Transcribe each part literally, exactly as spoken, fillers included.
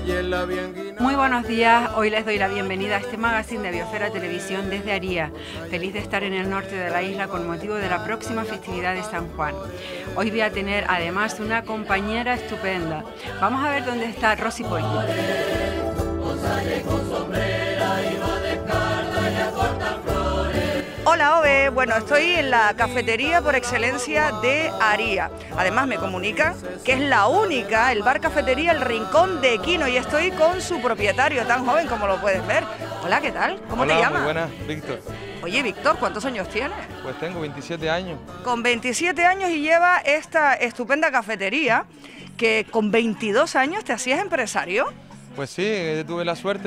Muy buenos días, hoy les doy la bienvenida a este magazine de Biosfera Televisión desde Aría. Feliz de estar en el norte de la isla con motivo de la próxima festividad de San Juan. Hoy voy a tener además una compañera estupenda. Vamos a ver dónde está Rosy Polly. Hola Ove, bueno, estoy en la cafetería por excelencia de Aría. Además me comunican que es la única, el bar cafetería El Rincón de Quino, y estoy con su propietario, tan joven como lo puedes ver. Hola, ¿qué tal? ¿Cómo Hola, te llamas? Muy buenas, Víctor. Oye, Víctor, ¿cuántos años tienes? Pues tengo veintisiete años. Con veintisiete años y lleva esta estupenda cafetería, que con veintidós años te hacías empresario. Pues sí, tuve la suerte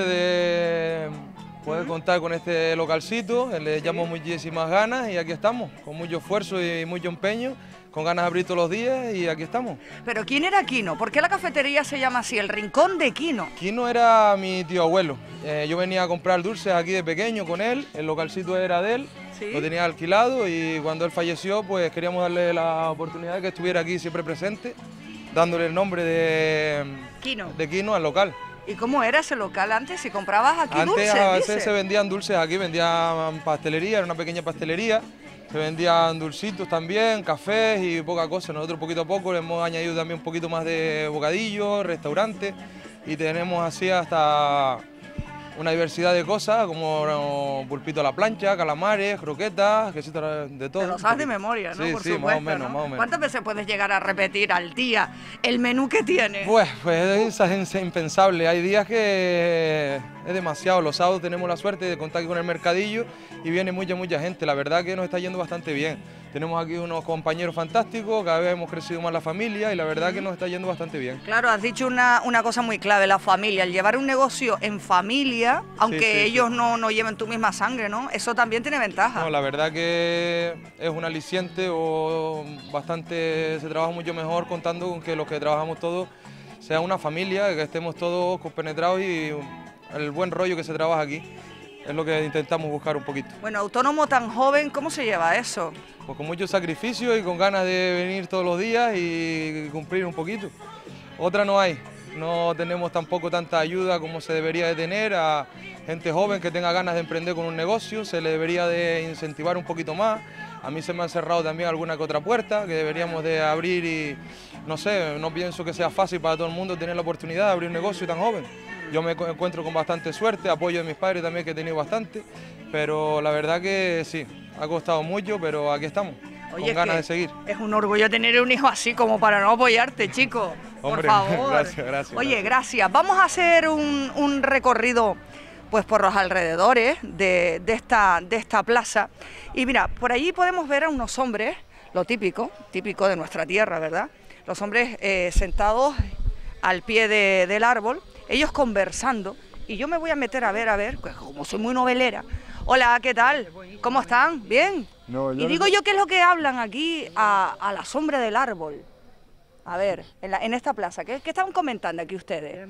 de poder contar con este localcito, le llamo muchísimas ganas y aquí estamos, con mucho esfuerzo y mucho empeño, con ganas de abrir todos los días y aquí estamos. Pero ¿quién era Quino? ¿Por qué la cafetería se llama así, El Rincón de Quino? Quino era mi tío abuelo, eh, yo venía a comprar dulces aquí de pequeño con él, el localcito era de él, ¿sí? Lo tenía alquilado y cuando él falleció pues queríamos darle la oportunidad de que estuviera aquí siempre presente, dándole el nombre de Quino, de Quino al local. ¿Y cómo era ese local antes? Si comprabas aquí antes, dulces, a dice. veces se vendían dulces aquí, vendían pastelería, era una pequeña pastelería, se vendían dulcitos también, cafés y poca cosa. Nosotros poquito a poco le hemos añadido también un poquito más de bocadillos, restaurantes y tenemos así hasta una diversidad de cosas como pulpito a la plancha, calamares, croquetas, quesitos de todo. Te lo sabes de memoria, ¿no? Sí, Por sí, supuesto, más o menos, ¿no? más o menos. ¿Cuántas veces puedes llegar a repetir al día el menú que tienes? Pues, pues es impensable, hay días que es demasiado. Los sábados tenemos la suerte de contar con el mercadillo y viene mucha, mucha gente. La verdad que nos está yendo bastante bien. Tenemos aquí unos compañeros fantásticos, cada vez hemos crecido más la familia y la verdad que nos está yendo bastante bien. Claro, has dicho una, una cosa muy clave, la familia. El llevar un negocio en familia, aunque sí, sí, ellos sí. No, no lleven tu misma sangre, ¿no? Eso también tiene ventaja. No, la verdad que es un aliciente o bastante, se trabaja mucho mejor contando con que los que trabajamos todos sea una familia, que estemos todos compenetrados y el buen rollo que se trabaja aquí es lo que intentamos buscar un poquito. Bueno, autónomo tan joven, ¿cómo se lleva eso? Pues con mucho sacrificio y con ganas de venir todos los días y cumplir un poquito. Otra no hay, no tenemos tampoco tanta ayuda como se debería de tener a gente joven que tenga ganas de emprender con un negocio, se le debería de incentivar un poquito más. A mí se me han cerrado también alguna que otra puerta que deberíamos de abrir y no sé, no pienso que sea fácil para todo el mundo tener la oportunidad de abrir un negocio tan joven. Yo me encuentro con bastante suerte, apoyo de mis padres también que he tenido bastante, pero la verdad que sí, ha costado mucho, pero aquí estamos, Oye, con ganas de seguir. Es un orgullo tener un hijo así como para no apoyarte, chico. Hombre, por favor. gracias, gracias. Oye, gracias. gracias. Vamos a hacer un, un recorrido pues por los alrededores de, de, esta, de esta plaza. Y mira, por allí podemos ver a unos hombres, lo típico, típico de nuestra tierra, ¿verdad? Los hombres eh, sentados al pie de, del árbol, ellos conversando, y yo me voy a meter a ver, a ver, pues como soy muy novelera. Hola, ¿qué tal? ¿Cómo están? ¿Bien? No, y digo yo, ¿qué es lo que hablan aquí a, a la sombra del árbol? A ver, en, la, en esta plaza, ¿qué, qué estaban comentando aquí ustedes?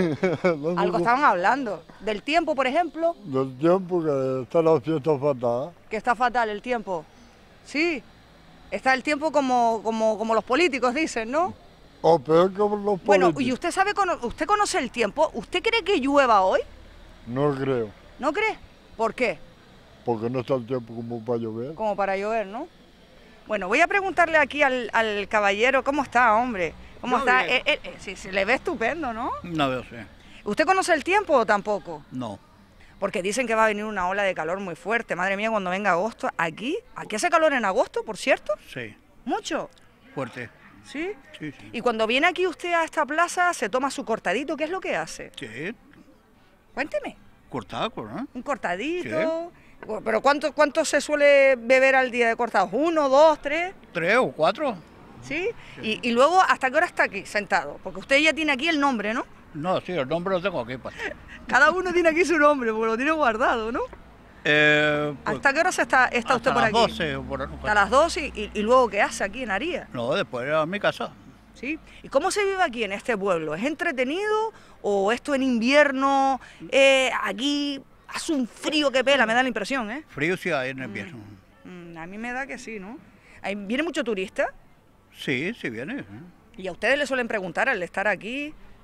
Algo estaban hablando. ¿Del tiempo, por ejemplo? Del tiempo que está la fiesta fatal. Que está fatal el tiempo. Sí, está el tiempo como, como, como los políticos dicen, ¿no? O peor que los políticos. Bueno, y usted sabe, usted conoce el tiempo. ¿Usted cree que llueva hoy? No creo. ¿No cree? ¿Por qué? Porque no está el tiempo como para llover. Como para llover, ¿no? Bueno, voy a preguntarle aquí al, al caballero, ¿cómo está, hombre? ¿Cómo Yo está? bien. Eh, eh, eh, sí, se le ve estupendo, ¿no? No veo, sí. ¿Usted conoce el tiempo o tampoco? No. Porque dicen que va a venir una ola de calor muy fuerte. Madre mía, cuando venga agosto, aquí, aquí hace calor en agosto, por cierto. Sí. ¿Mucho? Fuerte. ¿Sí? Sí, sí. Y cuando viene aquí usted a esta plaza, se toma su cortadito, ¿qué es lo que hace? Sí. Cuénteme. Cortaco, ¿no? Un cortadito. ¿Pero cuánto, cuánto se suele beber al día de cortados? ¿Uno, dos, tres? Tres o cuatro. ¿Sí? Y, y luego, ¿hasta qué hora está aquí sentado? Porque usted ya tiene aquí el nombre, ¿no? No, sí, el nombre lo tengo aquí. Pues. Cada uno tiene aquí su nombre, porque lo tiene guardado, ¿no? Eh, pues, ¿Hasta qué hora se está, está usted por hasta aquí? las doce o por Hasta las doce y, y luego ¿qué hace aquí en Aría? No, después a mi casa. ¿Sí? ¿Y cómo se vive aquí en este pueblo? ¿Es entretenido o esto en invierno? Eh, aquí hace un frío que pela, me da la impresión, ¿eh? Frío sí hay en el invierno. Mm, a mí me da que sí, ¿no? Ahí ¿viene mucho turista? Sí, sí viene. ¿eh? ¿Y a ustedes les suelen preguntar al estar aquí?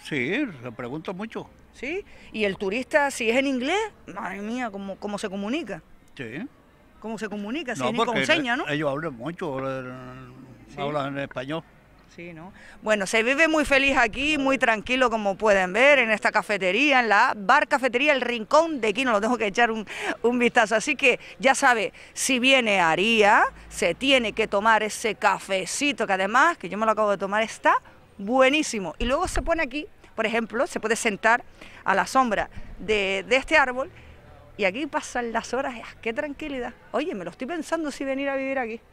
Sí, le pregunto mucho. ¿Sí? Y el turista, si es en inglés, madre mía, ¿cómo, cómo se comunica? Sí. ¿Cómo se comunica? Si No, es ni con porque señas, ¿no? ellos hablan mucho, eh, Sí. hablan en español. Sí, ¿no? Bueno, se vive muy feliz aquí, muy tranquilo, como pueden ver, en esta cafetería, en la Bar Cafetería El Rincón de Quino. Lo tengo que echar un, un vistazo. Así que ya sabe, si viene a Aría, se tiene que tomar ese cafecito, que además, que yo me lo acabo de tomar, está buenísimo. Y luego se pone aquí, por ejemplo, se puede sentar a la sombra de, de este árbol y aquí pasan las horas. ¡Qué tranquilidad! Oye, me lo estoy pensando si venir a vivir aquí.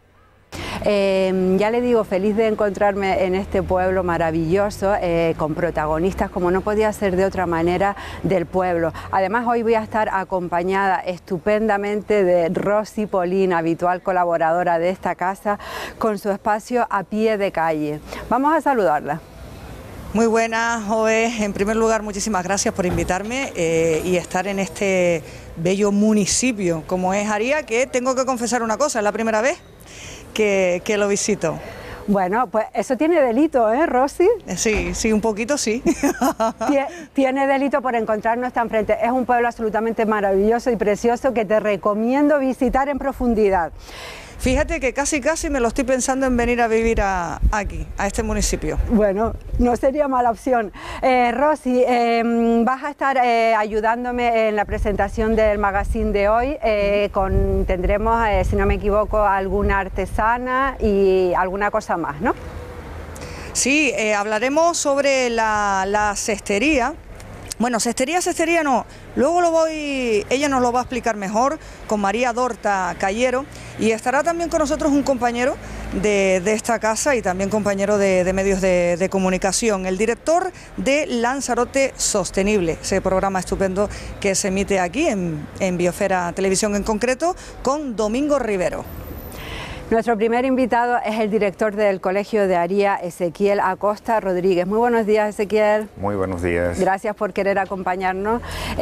Eh, ya le digo, feliz de encontrarme en este pueblo maravilloso, eh, con protagonistas como no podía ser de otra manera del pueblo. Además, hoy voy a estar acompañada estupendamente de Rosy Polín, habitual colaboradora de esta casa, con su espacio a pie de calle. Vamos a saludarla. Muy buenas, Joe. En primer lugar, muchísimas gracias por invitarme eh, y estar en este bello municipio como es Aría, que tengo que confesar una cosa, es la primera vez que, que lo visito. Bueno, pues eso tiene delito, ¿eh, Rosy? Sí, sí, un poquito sí. Tiene delito por encontrarnos tan frente. Es un pueblo absolutamente maravilloso y precioso que te recomiendo visitar en profundidad. Fíjate que casi casi me lo estoy pensando en venir a vivir a, aquí, a este municipio. Bueno, no sería mala opción. Eh, Rosy, eh, vas a estar eh, ayudándome en la presentación del magazine de hoy. Eh, con, tendremos, eh, si no me equivoco, alguna artesana y alguna cosa más, ¿no? Sí, eh, hablaremos sobre la, la cestería. Bueno, cestería, cestería no, luego lo voy, ella nos lo va a explicar mejor, con María Dorta Cayero, y estará también con nosotros un compañero de, de esta casa y también compañero de, de medios de, de comunicación, el director de Lanzarote Sostenible, ese programa estupendo que se emite aquí en, en Biosfera Televisión en concreto, con Domingo Rivero. Nuestro primer invitado es el director del Colegio de Aría, Ezequiel Acosta Rodríguez. Muy buenos días, Ezequiel. Muy buenos días. Gracias por querer acompañarnos.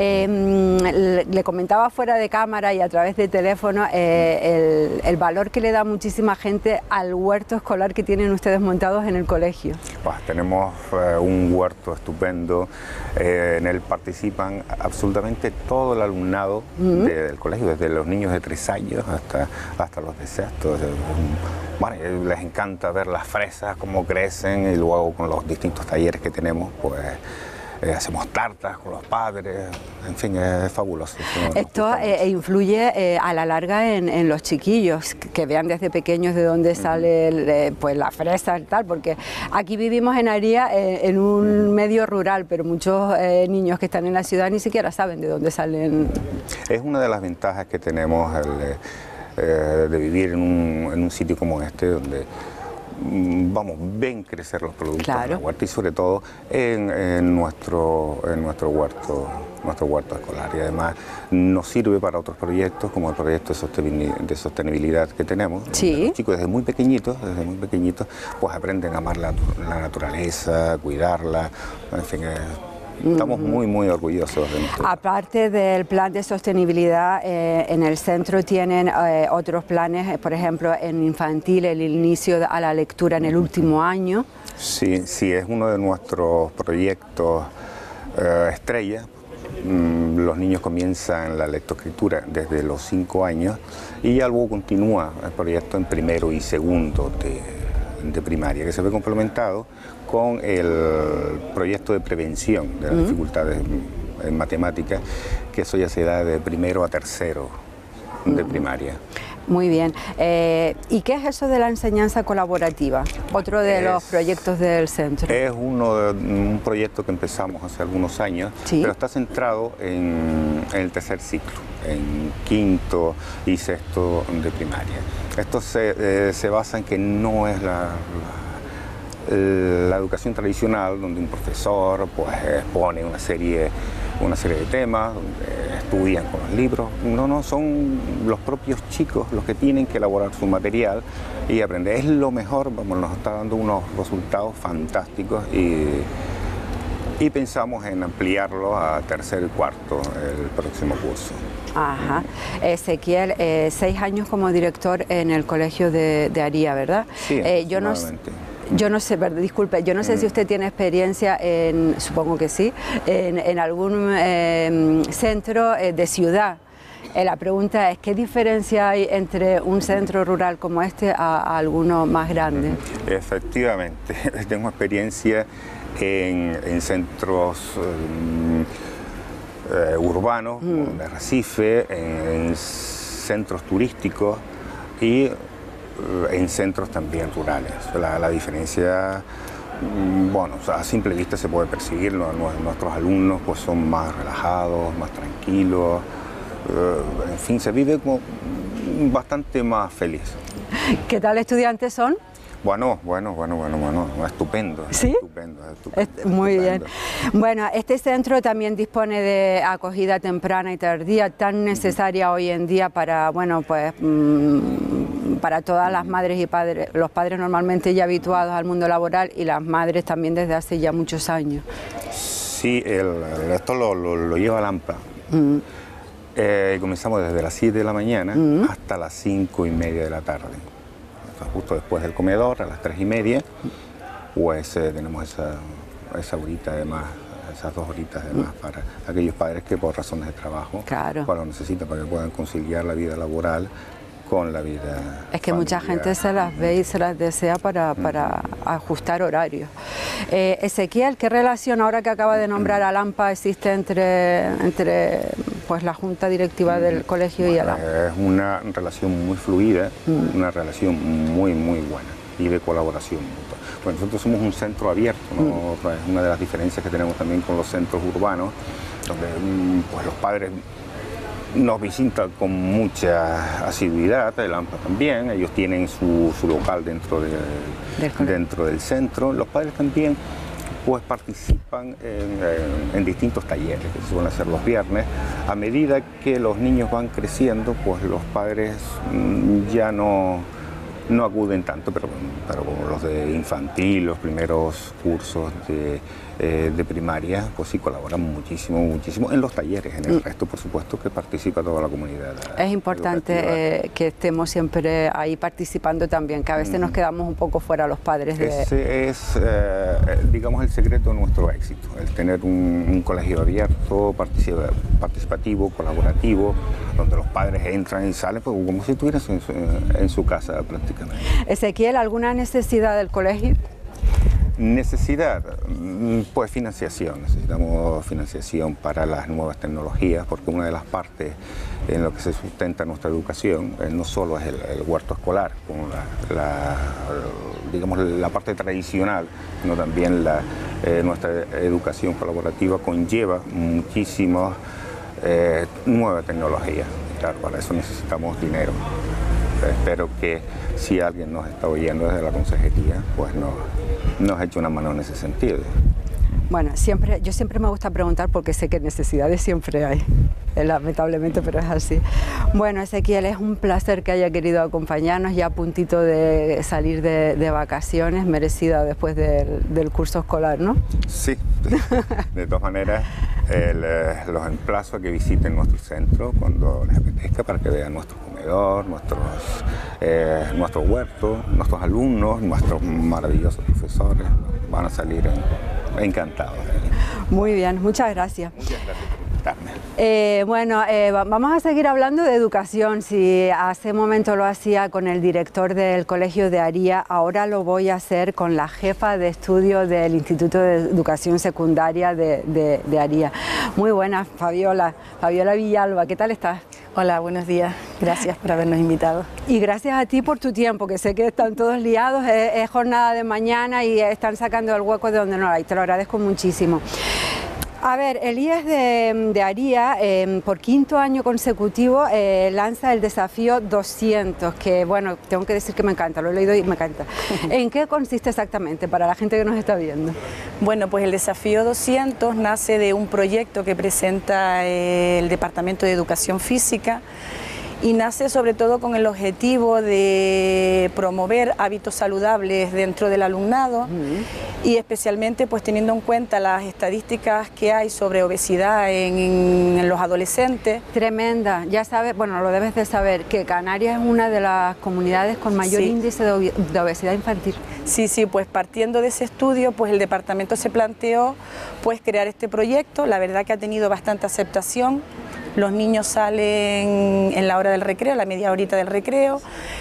Eh, le comentaba fuera de cámara y a través de teléfono eh, el, el valor que le da muchísima gente al huerto escolar que tienen ustedes montados en el colegio. Pues tenemos eh, un huerto estupendo, eh, en él participan absolutamente todo el alumnado uh-huh. de, del colegio, desde los niños de tres años hasta, hasta los de sexto. Bueno, les encanta ver las fresas, cómo crecen, y luego con los distintos talleres que tenemos, pues eh, hacemos tartas con los padres, en fin, es fabuloso. Esto eh, influye eh, a la larga en, en los chiquillos, que, que vean desde pequeños de dónde sale el, eh, pues la fresa y tal, porque aquí vivimos en Aría, eh, en un medio rural, pero muchos eh, niños que están en la ciudad ni siquiera saben de dónde salen. Es una de las ventajas que tenemos el, Eh, de vivir en un, en un sitio como este, donde mm, vamos, ven crecer los productos claro. de la huerta y sobre todo en, en, nuestro, en nuestro, huerto, nuestro huerto escolar. Y además nos sirve para otros proyectos, como el proyecto de sostenibilidad, de sostenibilidad que tenemos. Sí. Los chicos desde muy pequeñitos, desde muy pequeñitos, pues aprenden a amar la, la naturaleza, cuidarla, en fin. Eh, Estamos muy, muy orgullosos de nuestro. Aparte del plan de sostenibilidad, eh, en el centro tienen eh, otros planes, eh, por ejemplo, en infantil, el inicio a la lectura en el último año. Sí, sí, es uno de nuestros proyectos eh, estrella. Mm, los niños comienzan la lectoescritura desde los cinco años y ya luego continúa el proyecto en primero y segundo de, de primaria, que se ve complementado con el proyecto de prevención de las uh-huh. dificultades en matemáticas, que eso ya se da de primero a tercero de uh-huh. primaria. Muy bien. Eh, ¿Y qué es eso de la enseñanza colaborativa? Otro de es, los proyectos del centro. Es uno de, un proyecto que empezamos hace algunos años, ¿sí? Pero está centrado en, en el tercer ciclo, en quinto y sexto de primaria. Esto se, eh, se basa en que no es la, la la educación tradicional, donde un profesor pues expone una serie, una serie de temas, donde estudian con los libros. No, no, son los propios chicos los que tienen que elaborar su material y aprender. Es lo mejor, vamos, nos está dando unos resultados fantásticos y, y pensamos en ampliarlo a tercer y cuarto el próximo curso. Ajá. Ezequiel, eh, seis años como director en el colegio de, de Aría, ¿verdad? Sí, eh, yo no, Yo no sé, perdón, disculpe, yo no sé mm. si usted tiene experiencia en, supongo que sí, en, en algún eh, centro eh, de ciudad. Eh, la pregunta es, ¿qué diferencia hay entre un centro rural como este a, a alguno más grande? Efectivamente, tengo experiencia en, en centros eh, eh, urbanos, mm. como de Arrecife, en, en centros turísticos y en centros también rurales. La, la diferencia, bueno, a simple vista se puede percibir. Nuestros alumnos pues son más relajados, más tranquilos, en fin, se vive como bastante más feliz. ¿Qué tal estudiantes son? Bueno, bueno, bueno, bueno, bueno, estupendo. ¿Sí? Estupendo, estupendo, es, muy estupendo. bien. Bueno, este centro también dispone de acogida temprana y tardía, tan necesaria uh-huh. hoy en día para, bueno, pues, mmm, para todas las madres y padres, los padres normalmente ya habituados al mundo laboral y las madres también desde hace ya muchos años. Sí, el, esto lo, lo, lo lleva Lampa. Uh-huh. eh, comenzamos desde las siete de la mañana uh-huh. hasta las cinco y media de la tarde. Justo después del comedor, a las tres y media, pues eh, tenemos esa, esa horita además, esas dos horitas además para aquellos padres que por razones de trabajo claro. pues, lo necesitan para que puedan conciliar la vida laboral con la vida Es que familiar. Mucha gente se las ve y se las desea para, para uh-huh. ajustar horarios. Eh, Ezequiel, ¿qué relación ahora que acaba de nombrar a Lampa existe entre, entre pues, la junta directiva del colegio bueno, y el Lampa? Es una relación muy fluida, uh-huh. una relación muy, muy buena y de colaboración mutua. Pues nosotros somos un centro abierto, ¿no? Uh-huh. Es una de las diferencias que tenemos también con los centros urbanos, donde pues, los padres nos visitan con mucha asiduidad, el Lampa también, ellos tienen su, su local dentro, de, del dentro del centro. Los padres también pues, participan en, en, en distintos talleres que se suelen hacer los viernes. A medida que los niños van creciendo, pues los padres ya no, no acuden tanto, pero, pero los de infantil, los primeros cursos de... Eh, de primaria, pues sí colaboran muchísimo, muchísimo en los talleres, en el resto por supuesto que participa toda la comunidad. Es importante eh, que estemos siempre ahí participando también, que a veces mm. nos quedamos un poco fuera los padres. De... Ese es, eh, digamos, el secreto de nuestro éxito, el tener un, un colegio abierto, participativo, colaborativo, donde los padres entran y salen pues, como si estuvieran en su, en su casa prácticamente. Ezequiel, ¿alguna necesidad del colegio? Necesidad, pues financiación, necesitamos financiación para las nuevas tecnologías, porque una de las partes en lo que se sustenta nuestra educación eh, no solo es el, el huerto escolar, como la, la, digamos, la parte tradicional, sino también la, eh, nuestra educación colaborativa conlleva muchísimas eh, nuevas tecnologías. Claro, para eso necesitamos dinero. Espero que si alguien nos está oyendo desde la consejería, pues nos, nos eche una mano en ese sentido. Bueno, siempre, yo siempre me gusta preguntar porque sé que necesidades siempre hay, lamentablemente, pero es así. Bueno, Ezequiel, es un placer que haya querido acompañarnos ya a puntito de salir de, de vacaciones, merecida después del, del curso escolar, ¿no? Sí, de todas maneras, el, los emplazo a que visiten nuestro centro cuando les apetezca para que vean nuestro comedor, nuestros, eh, nuestro huerto, nuestros alumnos, nuestros maravillosos profesores, van a salir en... Encantado. Muy bien, muchas gracias. Muchas gracias por invitarme. Eh, bueno, eh, vamos a seguir hablando de educación. Si hace un momento lo hacía con el director del Colegio de Aría, ahora lo voy a hacer con la jefa de estudio del Instituto de Educación Secundaria de, de, de Aría. Muy buenas, Fabiola. Fabiola Villalba, ¿qué tal estás? Hola, buenos días. Gracias por habernos invitado. Y gracias a ti por tu tiempo, que sé que están todos liados, es, es jornada de mañana y están sacando el hueco de donde no hay. Te lo agradezco muchísimo. A ver, el I E S de, de Aría, eh, por quinto año consecutivo, eh, lanza el desafío doscientos, que bueno, tengo que decir que me encanta, lo he leído y me encanta. ¿En qué consiste exactamente para la gente que nos está viendo? Bueno, pues el desafío doscientos nace de un proyecto que presenta el Departamento de Educación Física y nace sobre todo con el objetivo de promover hábitos saludables dentro del alumnado uh-huh. y especialmente pues teniendo en cuenta las estadísticas que hay sobre obesidad en, en los adolescentes. Tremenda, ya sabes, bueno, lo debes de saber, que Canarias es una de las comunidades con mayor sí. índice de, ob de obesidad infantil. Sí, sí, pues partiendo de ese estudio, pues el departamento se planteó pues crear este proyecto. La verdad que ha tenido bastante aceptación. Los niños salen en la hora del recreo, la media horita del recreo,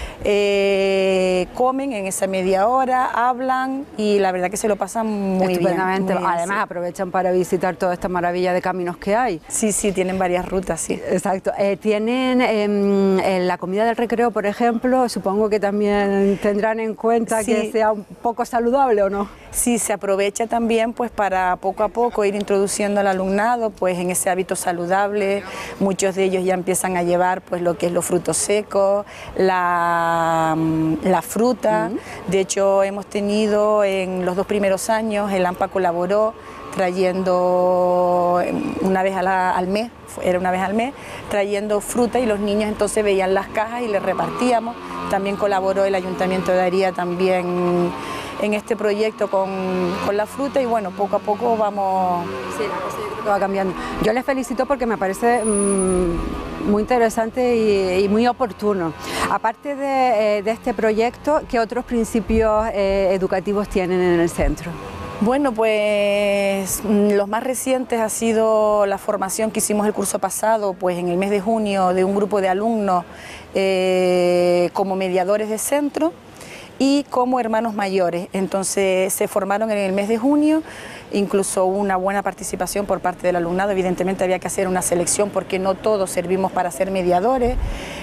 eh, comen en esa media hora, hablan y la verdad que se lo pasan muy estupendamente. bien. Muy bien, además sí. aprovechan para visitar toda esta maravilla de caminos que hay. Sí, sí, tienen varias rutas, sí. Exacto. Eh, tienen eh, la comida del recreo, por ejemplo, supongo que también tendrán en cuenta sí. que sea un poco saludable, ¿o no? Sí, se aprovecha también pues para poco a poco ir introduciendo al alumnado pues en ese hábito saludable. Muchos de ellos ya empiezan a llevar pues lo que es los frutos secos, la, la fruta. Uh-huh. De hecho hemos tenido en los dos primeros años, el AMPA colaboró trayendo una vez a la, al mes, era una vez al mes, trayendo fruta y los niños entonces veían las cajas y les repartíamos. También colaboró el Ayuntamiento de Aría también en este proyecto con, con la fruta y bueno, poco a poco vamos... Sí, la cosa yo creo que va cambiando. Yo les felicito porque me parece mmm, muy interesante y, y muy oportuno. Aparte de, eh, de este proyecto, ¿qué otros principios eh, educativos tienen en el centro? Bueno, pues los más recientes ha sido la formación que hicimos el curso pasado, pues en el mes de junio, de un grupo de alumnos eh, como mediadores de centro y como hermanos mayores. Entonces se formaron en el mes de junio, incluso una buena participación por parte del alumnado. Evidentemente había que hacer una selección porque no todos servimos para ser mediadores.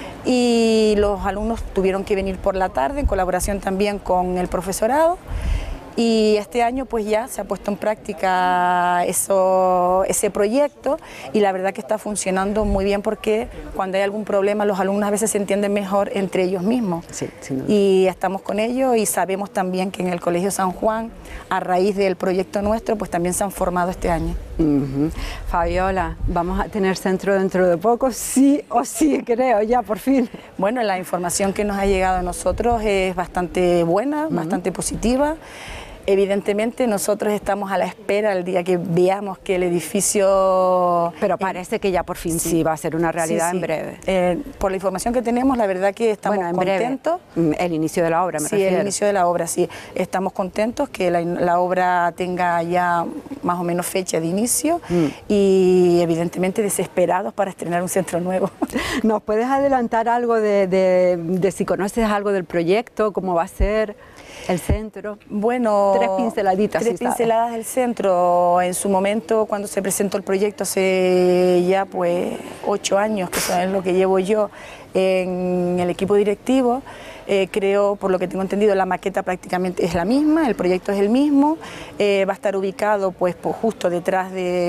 Y los alumnos tuvieron que venir por la tarde en colaboración también con el profesorado. Y este año pues ya se ha puesto en práctica eso, ese proyecto y la verdad que está funcionando muy bien porque cuando hay algún problema los alumnos a veces se entienden mejor entre ellos mismos. Sí, sin duda. Y estamos con ellos y sabemos también que en el Colegio San Juan, a raíz del proyecto nuestro, pues también se han formado este año. Uh-huh. Fabiola, ¿vamos a tener centro dentro de poco? Sí o sí, creo, ya por fin. Bueno, la información que nos ha llegado a nosotros es bastante buena, uh-huh. bastante positiva. Evidentemente nosotros estamos a la espera el día que veamos que el edificio... Pero parece que ya por fin sí, sí va a ser una realidad sí, sí. en breve. Eh, por la información que tenemos, la verdad que estamos bueno, en contentos. Breve. El inicio de la obra, me Sí, refiero. el inicio de la obra, sí. Estamos contentos que la, la obra tenga ya más o menos fecha de inicio mm. y evidentemente desesperados para estrenar un centro nuevo. ¿Nos puedes adelantar algo de, de, de si conoces algo del proyecto, cómo va a ser el centro? Bueno, tres pinceladitas. Tres sí pinceladas del centro. En su momento, cuando se presentó el proyecto, hace ya pues ocho años, que es lo que llevo yo en el equipo directivo, eh, creo, por lo que tengo entendido, la maqueta prácticamente es la misma, el proyecto es el mismo, eh, va a estar ubicado pues, pues justo detrás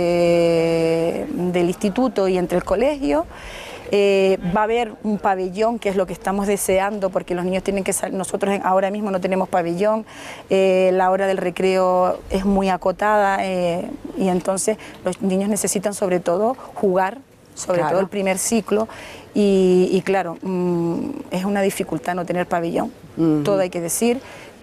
de, del instituto y entre el colegio. Eh, va a haber un pabellón, que es lo que estamos deseando, porque los niños tienen que salir. Nosotros ahora mismo no tenemos pabellón, eh, la hora del recreo es muy acotada eh, y entonces los niños necesitan sobre todo jugar, sobre claro. todo el primer ciclo y, y claro, mmm, es una dificultad no tener pabellón, uh-huh. todo hay que decir.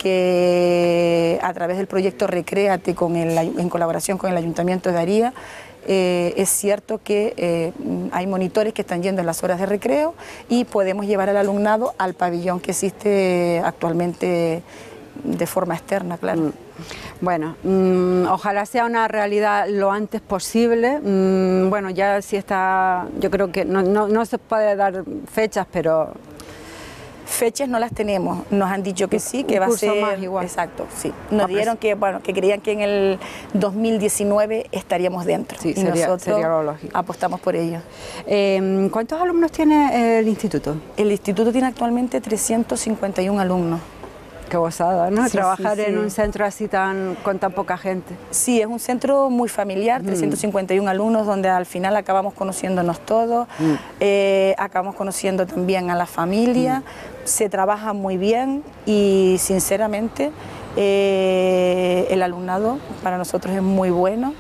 Que a través del proyecto Recréate, con el, en colaboración con el Ayuntamiento de Aría, Eh, es cierto que eh, hay monitores que están yendo en las horas de recreo y podemos llevar al alumnado al pabellón que existe actualmente de forma externa, claro. Bueno, mmm, ojalá sea una realidad lo antes posible. Mmm, bueno, ya sí está, yo creo que no, no, no se puede dar fechas, pero... Fechas no las tenemos, nos han dicho que sí, que va a ser más igual. Exacto, sí. Nos dieron que bueno, que creían que en el dos mil diecinueve estaríamos dentro. Sí, y sería, nosotros sería lo lógico. Apostamos por ello. Eh, ¿Cuántos alumnos tiene el instituto? El instituto tiene actualmente trescientos cincuenta y uno alumnos. Qué gozada, ¿no? Sí, Trabajar sí, sí. en un centro así tan con tan poca gente. Sí, es un centro muy familiar, mm. trescientos cincuenta y uno alumnos, donde al final acabamos conociéndonos todos, mm. eh, acabamos conociendo también a la familia, mm. se trabaja muy bien y sinceramente eh, el alumnado para nosotros es muy bueno.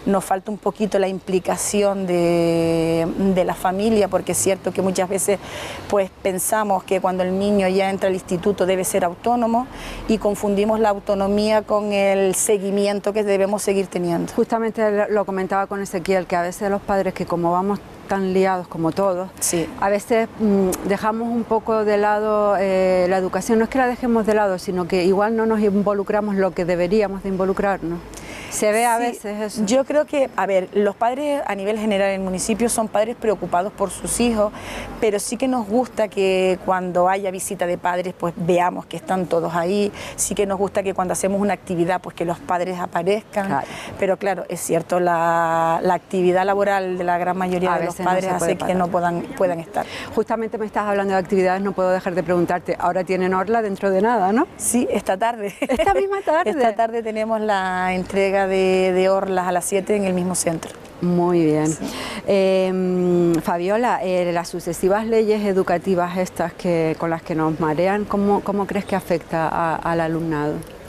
nos falta un poquito la implicación de, de la familia, porque es cierto que muchas veces pues pensamos que cuando el niño ya entra al instituto debe ser autónomo y confundimos la autonomía con el seguimiento que debemos seguir teniendo. Justamente lo comentaba con Ezequiel, que a veces los padres, que como vamos tan liados como todos, sí. a veces mmm, dejamos un poco de lado eh, la educación. No es que la dejemos de lado, sino que igual no nos involucramos lo que deberíamos de involucrarnos. Se ve a sí, veces eso. Yo creo que, a ver, los padres a nivel general en el municipio son padres preocupados por sus hijos, pero sí que nos gusta que cuando haya visita de padres, pues veamos que están todos ahí. Sí que nos gusta que cuando hacemos una actividad, pues que los padres aparezcan. Claro. Pero claro, es cierto, la, la actividad laboral de la gran mayoría a de los padres no hace que no puedan, puedan estar. Justamente me estás hablando de actividades, no puedo dejar de preguntarte, ahora tienen Orla dentro de nada, ¿no? Sí, esta tarde. Esta misma tarde. Esta tarde tenemos la entrega de, de Orlas a las siete en el mismo centro. Muy bien. Sí. Eh, Fabiola, eh, las sucesivas leyes educativas estas que, con las que nos marean, ¿cómo, cómo crees que afecta a, al alumnado?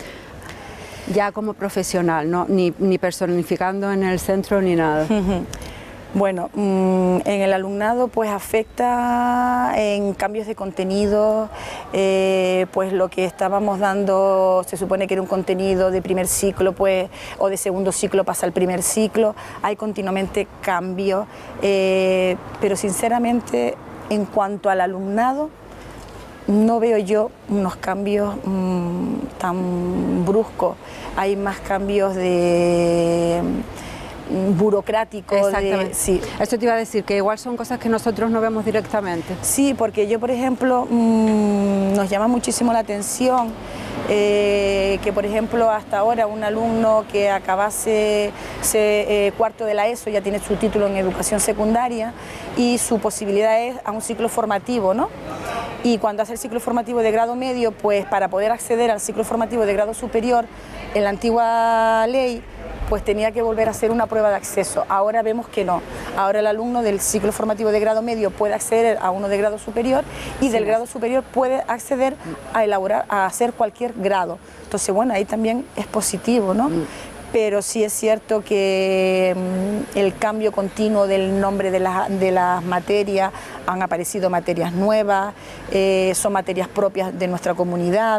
Ya como profesional, ¿no? ni, ni personificando en el centro ni nada. Bueno, mmm, en el alumnado pues afecta en cambios de contenido, eh, pues lo que estábamos dando se supone que era un contenido de primer ciclo pues, o de segundo ciclo pasa al primer ciclo, hay continuamente cambios, eh, pero sinceramente en cuanto al alumnado no veo yo unos cambios mmm, tan bruscos, hay más cambios de burocrático. Exactamente. De, sí. Eso te iba a decir, que igual son cosas que nosotros no vemos directamente. Sí, porque yo, por ejemplo, mmm, nos llama muchísimo la atención eh, que, por ejemplo, hasta ahora un alumno que acabase se, eh, cuarto de la ESO ya tiene su título en educación secundaria y su posibilidad es a un ciclo formativo, ¿no? Y cuando hace el ciclo formativo de grado medio, pues para poder acceder al ciclo formativo de grado superior, en la antigua ley, pues tenía que volver a hacer una prueba de acceso. Ahora vemos que no. Ahora el alumno del ciclo formativo de grado medio puede acceder a uno de grado superior y del grado superior puede acceder a elaborar, a hacer cualquier grado. Entonces, bueno, ahí también es positivo, ¿no? Pero sí es cierto que mmm, el cambio continuo del nombre de, la, de las materias, han aparecido materias nuevas, eh, son materias propias de nuestra comunidad.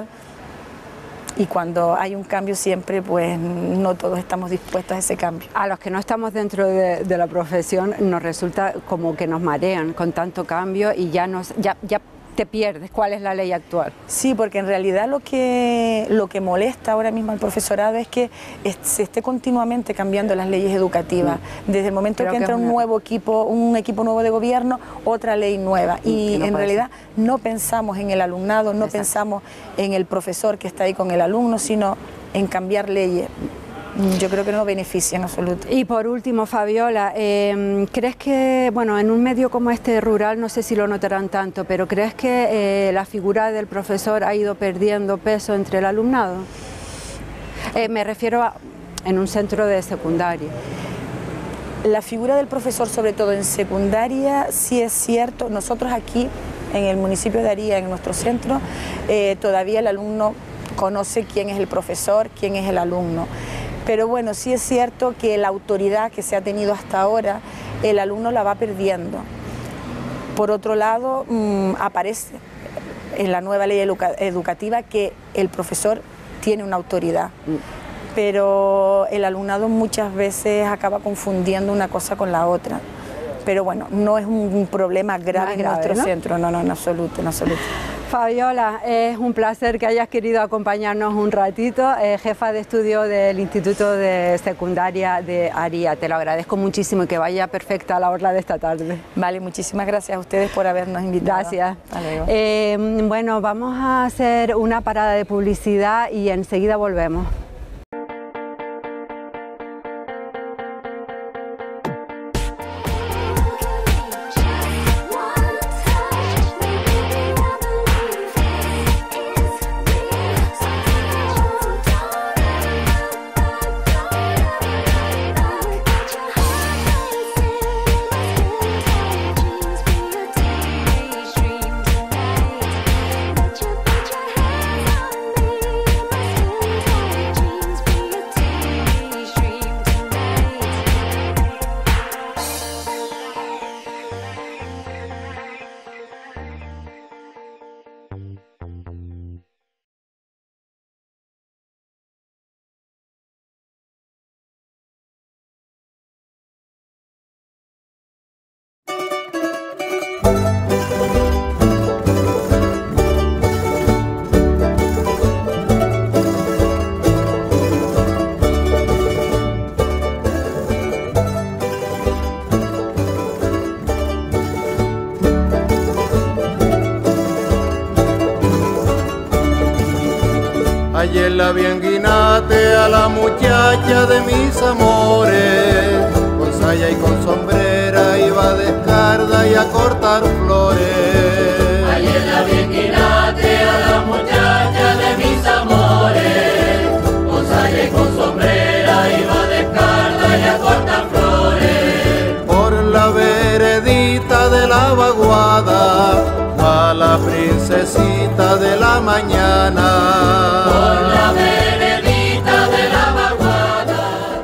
Y cuando hay un cambio siempre, pues no todos estamos dispuestos a ese cambio. A los que no estamos dentro de, de la profesión nos resulta como que nos marean con tanto cambio y ya, nos, ya, ya te pierdes cuál es la ley actual. Sí, porque en realidad lo que, lo que molesta ahora mismo al profesorado es que es, se esté continuamente cambiando las leyes educativas. Desde el momento Creo que entra que un una... nuevo equipo, un equipo nuevo de gobierno, otra ley nueva. Y, y no en realidad ser. no pensamos en el alumnado, no Exacto. pensamos en el profesor que está ahí con el alumno, sino en cambiar leyes. Yo creo que no beneficia en absoluto. Y por último, Fabiola, eh, ¿crees que, bueno, en un medio como este rural, no sé si lo notarán tanto, pero ¿crees que eh, la figura del profesor ha ido perdiendo peso entre el alumnado? Eh, me refiero a en un centro de secundaria. La figura del profesor, sobre todo en secundaria, sí es cierto. Nosotros aquí, en el municipio de Aría, en nuestro centro, eh, todavía el alumno conoce quién es el profesor, quién es el alumno. Pero bueno, sí es cierto que la autoridad que se ha tenido hasta ahora, el alumno la va perdiendo. Por otro lado, mmm, aparece en la nueva ley educa educativa que el profesor tiene una autoridad, pero el alumnado muchas veces acaba confundiendo una cosa con la otra. Pero bueno, no es un problema grave en nuestro ¿no? centro, no, no, en absoluto, en absoluto. Fabiola, es un placer que hayas querido acompañarnos un ratito, eh, jefa de estudio del Instituto de Secundaria de Aría. Te lo agradezco muchísimo y que vaya perfecta la orla de esta tarde. Vale, muchísimas gracias a ustedes por habernos invitado. Gracias. Hasta luego. Eh, bueno, vamos a hacer una parada de publicidad y enseguida volvemos. Put your hands on me, my skin Ayer la vi en Guinate a la muchacha de mis amores, con saya y con sombrera iba descarda y a cortar flores. Ayer la vi en Guinate a la muchacha de mis amores, con saya y con sombrera iba descarda y a cortar flores. Por la veredita de la vaguada, a la princesita de la mañana. Por la veredita de la vaguada.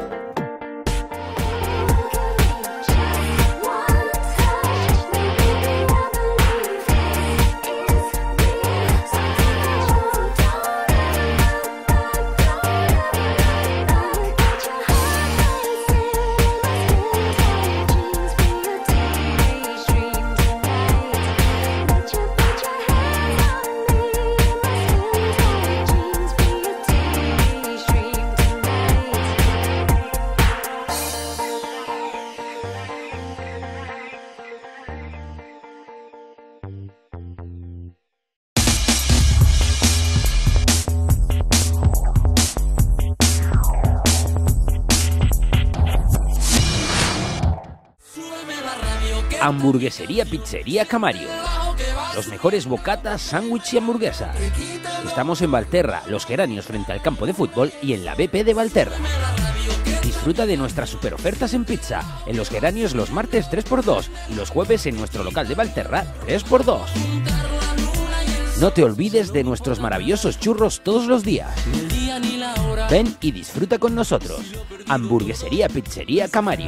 Hamburguesería Pizzería Camario. Los mejores bocatas, sándwich y hamburguesas. Estamos en Valterra, Los Geranios frente al campo de fútbol y en la B P de Valterra. Disfruta de nuestras super ofertas en pizza. En Los Geranios los martes tres por dos y los jueves en nuestro local de Valterra tres por dos. No te olvides de nuestros maravillosos churros todos los días. Ven y disfruta con nosotros. Hamburguesería Pizzería Camario.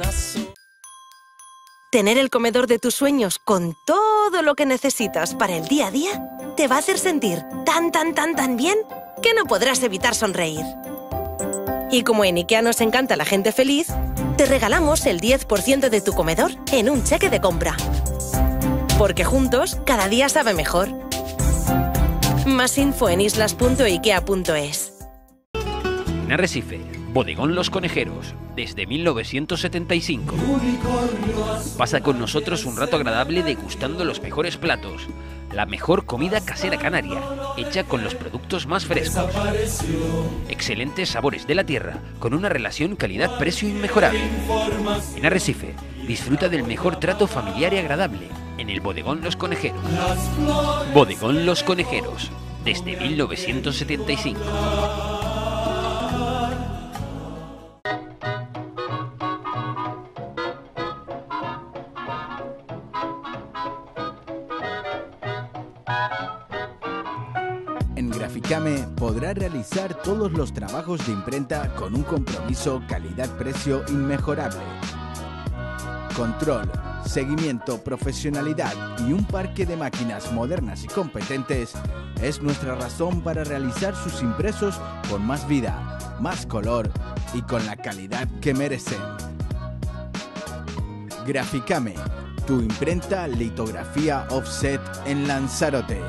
Tener el comedor de tus sueños con todo lo que necesitas para el día a día te va a hacer sentir tan, tan, tan, tan bien que no podrás evitar sonreír. Y como en IKEA nos encanta la gente feliz, te regalamos el diez por ciento de tu comedor en un cheque de compra. Porque juntos, cada día sabe mejor. Más info en islas punto ikea punto es. En Arrecife, Bodegón Los Conejeros, desde mil novecientos setenta y cinco. Pasa con nosotros un rato agradable degustando los mejores platos, la mejor comida casera canaria, hecha con los productos más frescos. Excelentes sabores de la tierra, con una relación calidad-precio inmejorable. En Arrecife, disfruta del mejor trato familiar y agradable, en el Bodegón Los Conejeros. Bodegón Los Conejeros, desde mil novecientos setenta y cinco. En Graficame podrá realizar todos los trabajos de imprenta con un compromiso calidad-precio inmejorable. Control, seguimiento, profesionalidad y un parque de máquinas modernas y competentes es nuestra razón para realizar sus impresos con más vida, más color y con la calidad que merecen. Graficame, tu imprenta litografía offset en Lanzarote.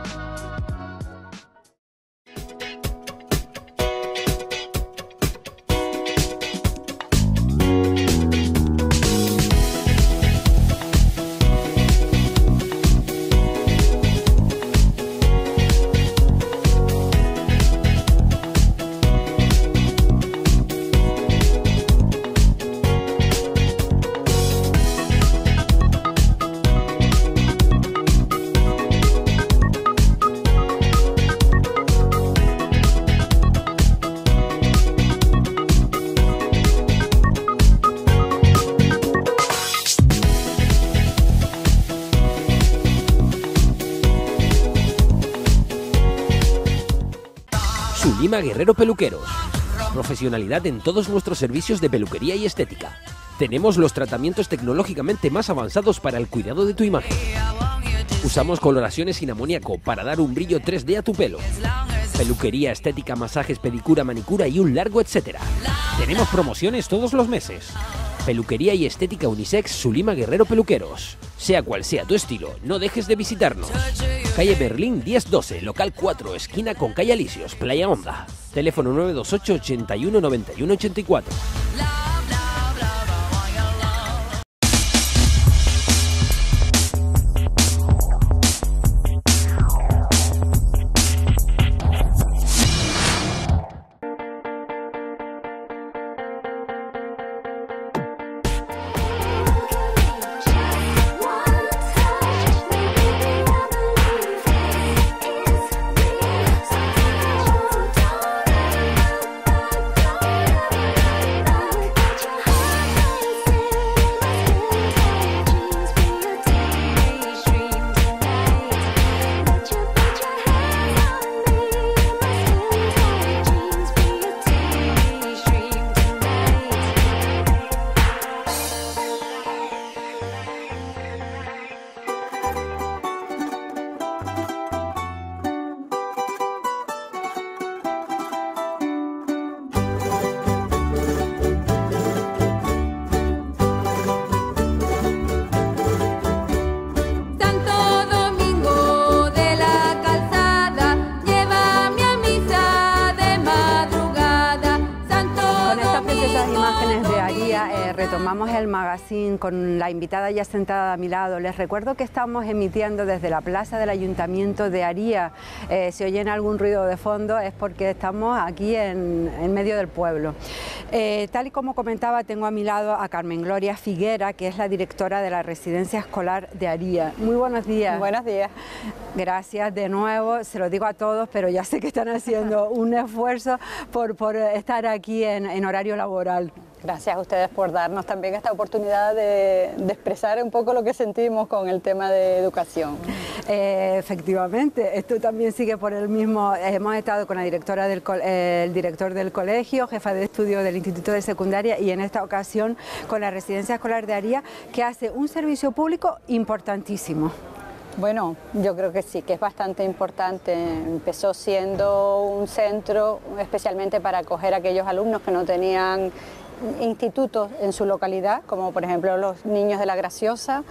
Zulima Guerrero Peluqueros. Profesionalidad en todos nuestros servicios de peluquería y estética. Tenemos los tratamientos tecnológicamente más avanzados para el cuidado de tu imagen. Usamos coloraciones sin amoníaco para dar un brillo tres D a tu pelo. Peluquería, estética, masajes, pedicura, manicura y un largo etcétera. Tenemos promociones todos los meses. Peluquería y estética unisex Zulima Guerrero Peluqueros. Sea cual sea tu estilo, no dejes de visitarnos. Calle Berlín diez doce, local cuatro, esquina con calle Alicios, Playa Honda. Teléfono nueve dos ocho, ochenta y uno, noventa y uno, ochenta y cuatro. Comenzamos el magazine con la invitada ya sentada a mi lado. Les recuerdo que estamos emitiendo desde la plaza del Ayuntamiento de Aría. Eh, si oyen algún ruido de fondo es porque estamos aquí en, en medio del pueblo. Eh, tal y como comentaba, tengo a mi lado a Carmen Gloria Figuera, que es la directora de la Residencia Escolar de Aría. Muy buenos días. Buenos días. Gracias de nuevo, se lo digo a todos, pero ya sé que están haciendo un esfuerzo por, por estar aquí en, en horario laboral. Gracias a ustedes por darnos también esta oportunidad de, de expresar un poco lo que sentimos con el tema de educación. Eh, efectivamente, esto también sigue por el mismo. Hemos estado con la directora del eh, el director del colegio, jefa de estudio del Instituto de Secundaria, y en esta ocasión con la Residencia Escolar de Aría, que hace un servicio público importantísimo. Bueno, yo creo que sí, que es bastante importante. Empezó siendo un centro especialmente para acoger a aquellos alumnos que no tenían institutos en su localidad, como por ejemplo los niños de La Graciosa,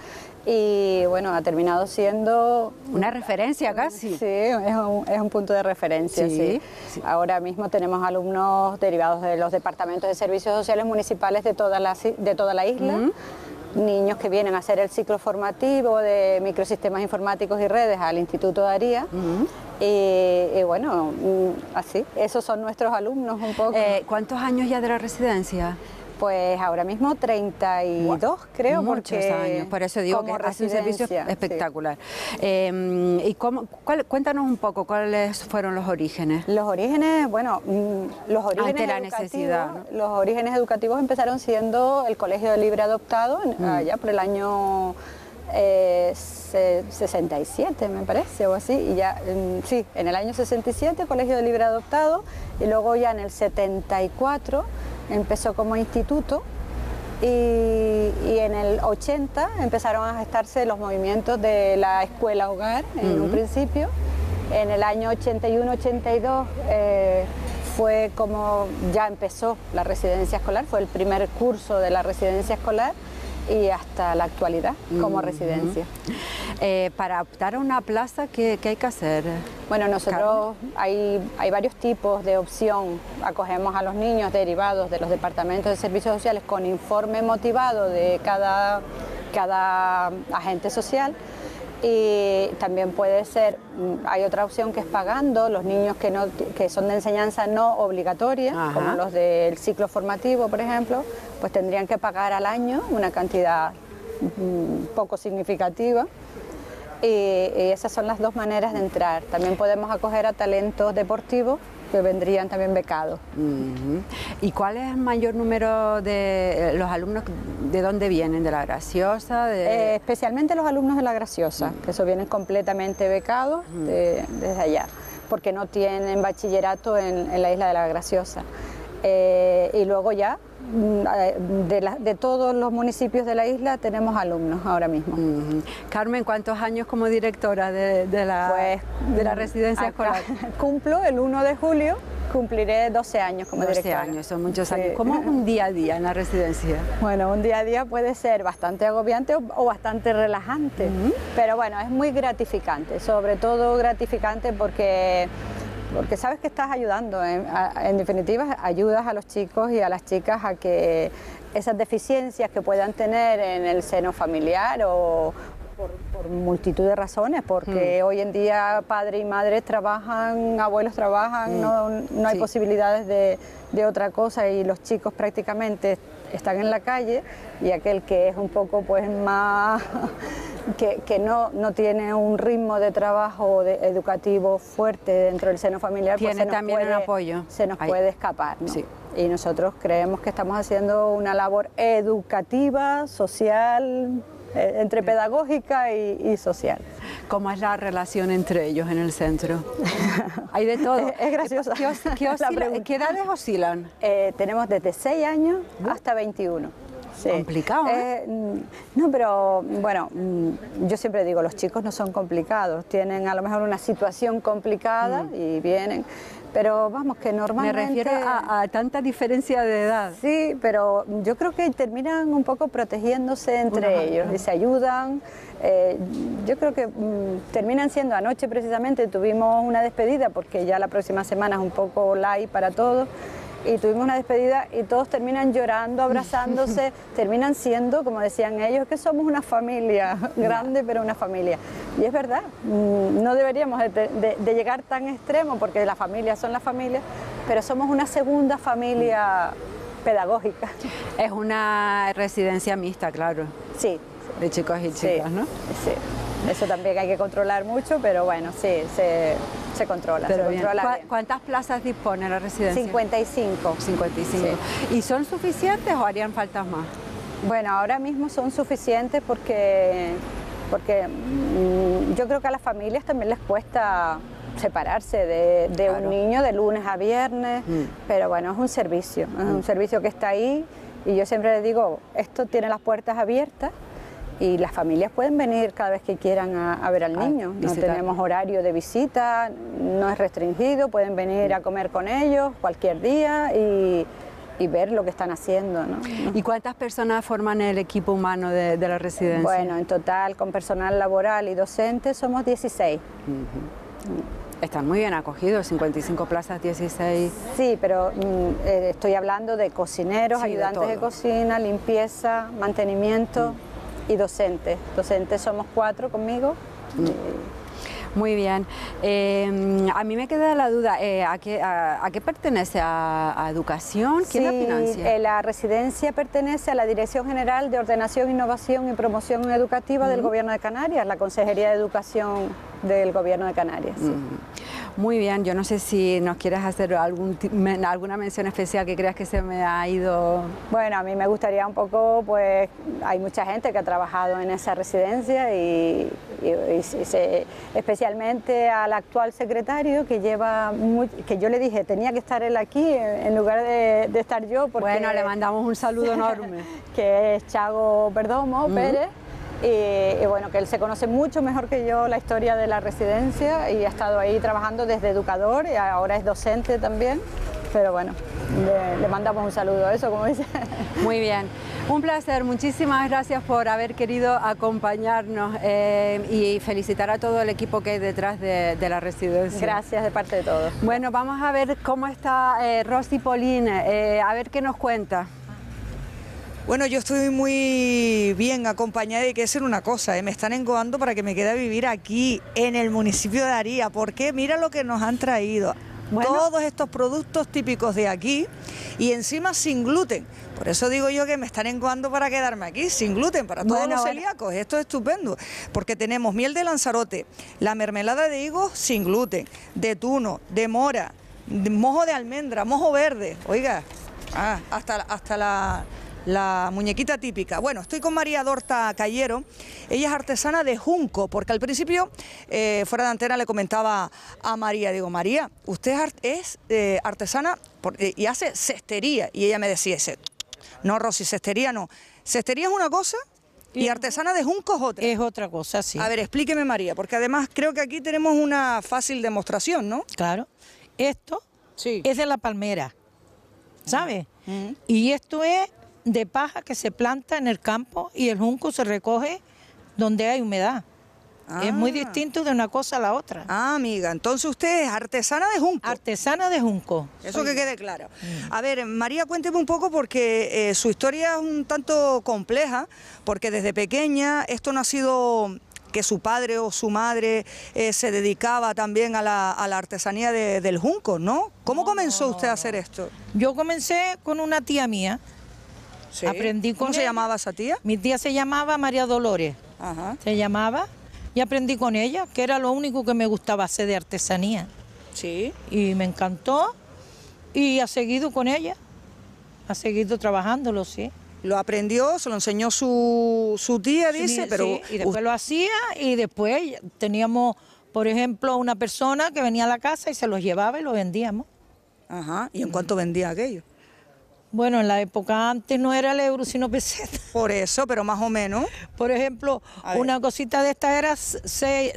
y bueno, ha terminado siendo una referencia casi. Sí, es un, es un punto de referencia. Sí, sí. Sí. Ahora mismo tenemos alumnos derivados de los departamentos de servicios sociales municipales de toda la, de toda la isla. Mm. Niños que vienen a hacer el ciclo formativo de microsistemas informáticos y redes al Instituto de Aría. Uh-huh. y, y bueno, así, esos son nuestros alumnos un poco. Eh, ¿Cuántos años ya de la residencia? Pues ahora mismo treinta y dos, wow, creo. Muchos porque años, por eso digo que hace un servicio espectacular. Sí. Eh, y cómo, cuál, cuéntanos un poco, ¿cuáles fueron los orígenes? Los orígenes, bueno, los orígenes Ante la necesidad, ¿no? Los orígenes educativos empezaron siendo el Colegio de Libre Adoptado, mm. allá por el año eh, sesenta y siete, me parece, o así, y ya, sí, en el año sesenta y siete, Colegio de Libre Adoptado, y luego ya en el setenta y cuatro empezó como instituto, y, y en el ochenta empezaron a gestarse los movimientos de la escuela hogar en uh-huh. un principio. En el año ochenta y uno ochenta y dos eh, fue como ya empezó la residencia escolar, fue el primer curso de la residencia escolar, y hasta la actualidad como uh-huh. residencia. Eh, para optar a una plaza, ¿qué, qué hay que hacer? Bueno, nosotros hay, hay varios tipos de opción. Acogemos a los niños derivados de los departamentos de servicios sociales con informe motivado de cada, cada agente social. Y también puede ser, hay otra opción que es pagando, los niños que, no, que son de enseñanza no obligatoria, Ajá. como los del ciclo formativo, por ejemplo, pues tendrían que pagar al año una cantidad mmm, poco significativa. Y, y esas son las dos maneras de entrar. También podemos acoger a talentos deportivos que vendrían también becados. Uh-huh. ¿Y cuál es el mayor número de los alumnos? ¿De dónde vienen? ¿De La Graciosa? De... Eh, especialmente los alumnos de La Graciosa, uh-huh. que eso vienen completamente becados uh-huh. de, desde allá, porque no tienen bachillerato en, en la isla de La Graciosa. Eh, y luego ya, de, la, de todos los municipios de la isla tenemos alumnos ahora mismo. Uh-huh. Carmen, ¿cuántos años como directora de, de, la, pues, de la residencia escolar? Cumplo el uno de julio, cumpliré doce años como doce directora. años, son muchos años. Sí. ¿Cómo es un día a día en la residencia? Bueno, un día a día puede ser bastante agobiante o, o bastante relajante, uh-huh. pero bueno, es muy gratificante, sobre todo gratificante porque... porque sabes que estás ayudando, en, en definitiva ayudas a los chicos y a las chicas a que esas deficiencias que puedan tener en el seno familiar o por, por multitud de razones, porque mm. hoy en día padre y madre trabajan, abuelos trabajan, mm. no, no hay sí. posibilidades de, de otra cosa y los chicos prácticamente están en la calle y aquel que es un poco pues más... que, que no, no tiene un ritmo de trabajo de, educativo fuerte dentro del seno familiar, tiene pues se nos también puede, un apoyo. Se nos Ahí. puede escapar, ¿no? Sí. Y nosotros creemos que estamos haciendo una labor educativa, social, eh, entre pedagógica y, y social. ¿Cómo es la relación entre ellos en el centro? Hay de todo. Es, es graciosa. ¿Qué, os, qué, oscila, ¿Qué edades oscilan? Eh, tenemos desde seis años uh. hasta veintiuno. Sí. Complicado, ¿eh? ¿eh? No, pero bueno, yo siempre digo, los chicos no son complicados, tienen a lo mejor una situación complicada mm. y vienen, pero vamos, que normalmente... Me refiero a, a tanta diferencia de edad. Sí, pero yo creo que terminan un poco protegiéndose entre una, ellos una. y se ayudan. Eh, yo creo que mm, terminan siendo, anoche precisamente tuvimos una despedida porque ya la próxima semana es un poco light para todos. y tuvimos una despedida y todos terminan llorando, abrazándose, terminan siendo, como decían ellos, que somos una familia grande, pero una familia. Y es verdad, no deberíamos de, de, de llegar tan extremo, porque las familias son las familias, pero somos una segunda familia pedagógica. Es una residencia mixta, claro. Sí. De chicos y chicas, sí, ¿no? Sí. Eso también hay que controlar mucho, pero bueno, sí, se, se controla. Pero se bien. controla bien. ¿Cuántas plazas dispone la residencia? cincuenta y cinco. cincuenta y cinco. Sí. ¿Y son suficientes o harían falta más? Bueno, ahora mismo son suficientes porque, porque mmm, yo creo que a las familias también les cuesta separarse de, de claro. un niño de lunes a viernes, mm. pero bueno, es un servicio, es mm. un servicio que está ahí y yo siempre les digo, esto tiene las puertas abiertas y las familias pueden venir cada vez que quieran a, a ver al niño. No tenemos horario de visita, no es restringido, pueden venir a comer con ellos cualquier día y, y ver lo que están haciendo, ¿no? ¿Y cuántas personas forman el equipo humano de, de la residencia? Bueno, en total con personal laboral y docente somos dieciséis. Uh-huh. Están muy bien acogidos, cincuenta y cinco plazas, dieciséis. Sí, pero mm, eh, estoy hablando de cocineros, sí, ayudantes de, de cocina, limpieza, mantenimiento. Mm. Y docentes, docentes somos cuatro conmigo. Mm. Muy bien, eh, a mí me queda la duda, eh, ¿a, qué, a, ¿a qué pertenece? ¿A, a educación? ¿Quién sí, la financia? Eh, la residencia pertenece a la Dirección General de Ordenación, Innovación y Promoción Educativa uh-huh. del Gobierno de Canarias, la Consejería de Educación del Gobierno de Canarias. Sí. Uh-huh. Muy bien, yo no sé si nos quieres hacer algún, alguna mención especial que creas que se me ha ido... Bueno, a mí me gustaría un poco, pues hay mucha gente que ha trabajado en esa residencia y, y, y, y se, especialmente al actual secretario que lleva, muy, que yo le dije, tenía que estar él aquí en lugar de, de estar yo. Porque, bueno, le mandamos un saludo enorme. Que es Chago Perdomo uh-huh. Pérez. Y, y bueno, que él se conoce mucho mejor que yo la historia de la residencia y ha estado ahí trabajando desde educador y ahora es docente también, pero bueno, le, le mandamos un saludo a eso, como dice. Muy bien, un placer, muchísimas gracias por haber querido acompañarnos eh, y felicitar a todo el equipo que hay detrás de, de la residencia. Gracias de parte de todos. Bueno, vamos a ver cómo está eh, Rosy Pauline, eh, a ver qué nos cuenta. Bueno, yo estoy muy bien acompañada y hay que decir una cosa, ¿eh? Me están engoando para que me quede a vivir aquí, en el municipio de Aría, porque mira lo que nos han traído. Bueno, todos estos productos típicos de aquí y encima sin gluten. Por eso digo yo que me están engoando para quedarme aquí, sin gluten, para todos bueno, los celíacos. Bueno. Esto es estupendo, porque tenemos miel de Lanzarote, la mermelada de higos sin gluten, de tuno, de mora, de mojo de almendra, mojo verde, oiga, ah, hasta, hasta la... la muñequita típica. Bueno, estoy con María Dorta Cayero, ella es artesana de junco, porque al principio, eh, fuera de antena, le comentaba a María, digo, María, usted es, art es eh, artesana por, eh, y hace cestería, y ella me decía, no, Rosy, cestería no, cestería es una cosa y artesana de junco es otra. Es otra cosa, sí. A ver, explíqueme, María, porque además creo que aquí tenemos una fácil demostración, ¿no? Claro, esto sí. es de la palmera, ¿sabes? Uh-huh. Y esto es de paja que se planta en el campo y el junco se recoge donde hay humedad. Ah. Es muy distinto de una cosa a la otra. Ah, amiga, entonces usted es artesana de junco. Artesana de junco. Eso Soy que quede claro. Mm. A ver, María, cuénteme un poco porque eh, su historia es un tanto compleja, porque desde pequeña esto no ha sido que su padre o su madre eh, se dedicaba también a la, a la artesanía de, del junco, ¿no? ¿Cómo no, comenzó no, usted a no. hacer esto? Yo comencé con una tía mía. Sí. Aprendí con ¿Cómo ella. se llamaba esa tía? Mi tía se llamaba María Dolores. Ajá. Se llamaba y aprendí con ella, que era lo único que me gustaba hacer de artesanía. Sí. Y me encantó y ha seguido con ella, ha seguido trabajándolo, sí. Lo aprendió, se lo enseñó su, su tía, dice, sí, pero... Sí, y después lo hacía y después teníamos, por ejemplo, una persona que venía a la casa y se los llevaba y los vendíamos. Ajá, ¿y en cuánto vendía aquello? Bueno, en la época antes no era el euro, sino peseta. Por eso, pero más o menos. Por ejemplo, una cosita de estas era seis,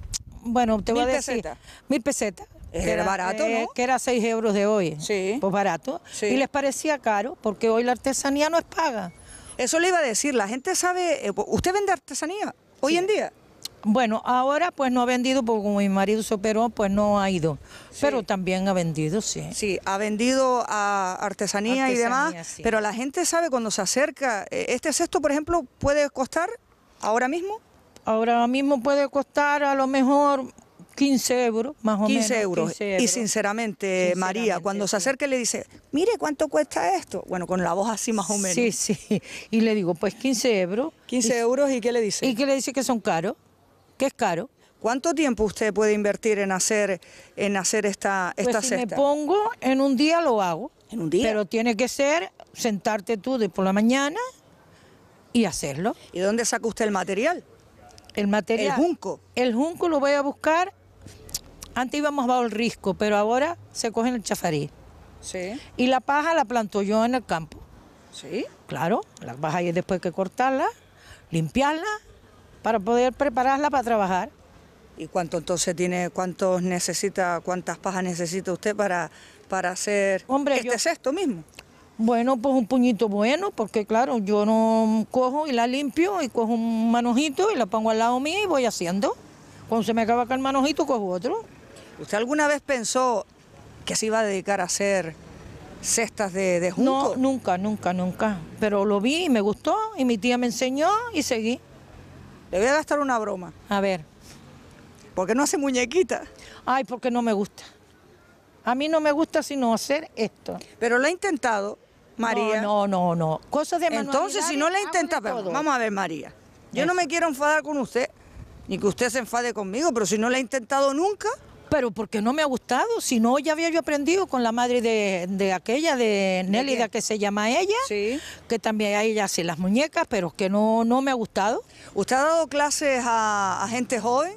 bueno, te voy a decir, pesetas. mil pesetas. Era, era barato, eh, ¿no? Que era seis euros de hoy. Sí. Pues barato. Sí. Y les parecía caro, porque hoy la artesanía no es paga. Eso le iba a decir, la gente sabe, eh, ¿usted vende artesanía hoy sí. en día? Bueno, ahora pues no ha vendido porque como mi marido se operó, pues no ha ido. Sí. Pero también ha vendido, sí. Sí, ha vendido a artesanía, artesanía y demás, sí. Pero la gente sabe cuando se acerca. ¿Este cesto, por ejemplo, puede costar ahora mismo? Ahora mismo puede costar a lo mejor quince euros, más o quince menos. euros. quince euros. Y sinceramente, sinceramente, María, cuando sí. se acerca y le dice, mire, ¿cuánto cuesta esto? Bueno, con la voz así más o menos. Sí, sí. Y le digo, pues quince euros. quince euros, ¿y qué le dice? Y que le dice que son caros. Que es caro. ¿Cuánto tiempo usted puede invertir en hacer en hacer esta, esta pues si cesta? me pongo, en un día lo hago. ¿En un día? Pero tiene que ser sentarte tú de por la mañana y hacerlo. ¿Y dónde saca usted el material? El material. El junco. El junco lo voy a buscar. Antes íbamos bajo el risco, pero ahora se coge en el chafariz. Sí. Y la paja la planto yo en el campo. Sí. Claro, la paja hay después que cortarla, limpiarla, para poder prepararla para trabajar. ¿Y cuánto entonces tiene, cuántos necesita, cuántas pajas necesita usted para, para hacer Hombre, este yo, cesto mismo? Bueno, pues un puñito bueno, porque claro, yo no cojo y la limpio y cojo un manojito y la pongo al lado mío y voy haciendo. Cuando se me acaba acá el manojito, cojo otro. ¿Usted alguna vez pensó que se iba a dedicar a hacer cestas de, de junco? No, nunca, nunca, nunca. Pero lo vi y me gustó y mi tía me enseñó y seguí. Le voy a gastar una broma. A ver. ¿Por qué no hace muñequita? Ay, porque no me gusta. A mí no me gusta sino hacer esto. Pero lo ha intentado, María. No, no, no, no. Cosas de manualidades. Entonces, si no la intenta, vamos a ver, María. Yo Eso. no me quiero enfadar con usted, ni que usted se enfade conmigo, pero si no la ha intentado nunca... Pero porque no me ha gustado, si no ya había yo aprendido con la madre de, de aquella, de Nélida, que se llama ella, sí. que también a ella hace las muñecas, pero que no, no me ha gustado. ¿Usted ha dado clases a, a gente joven?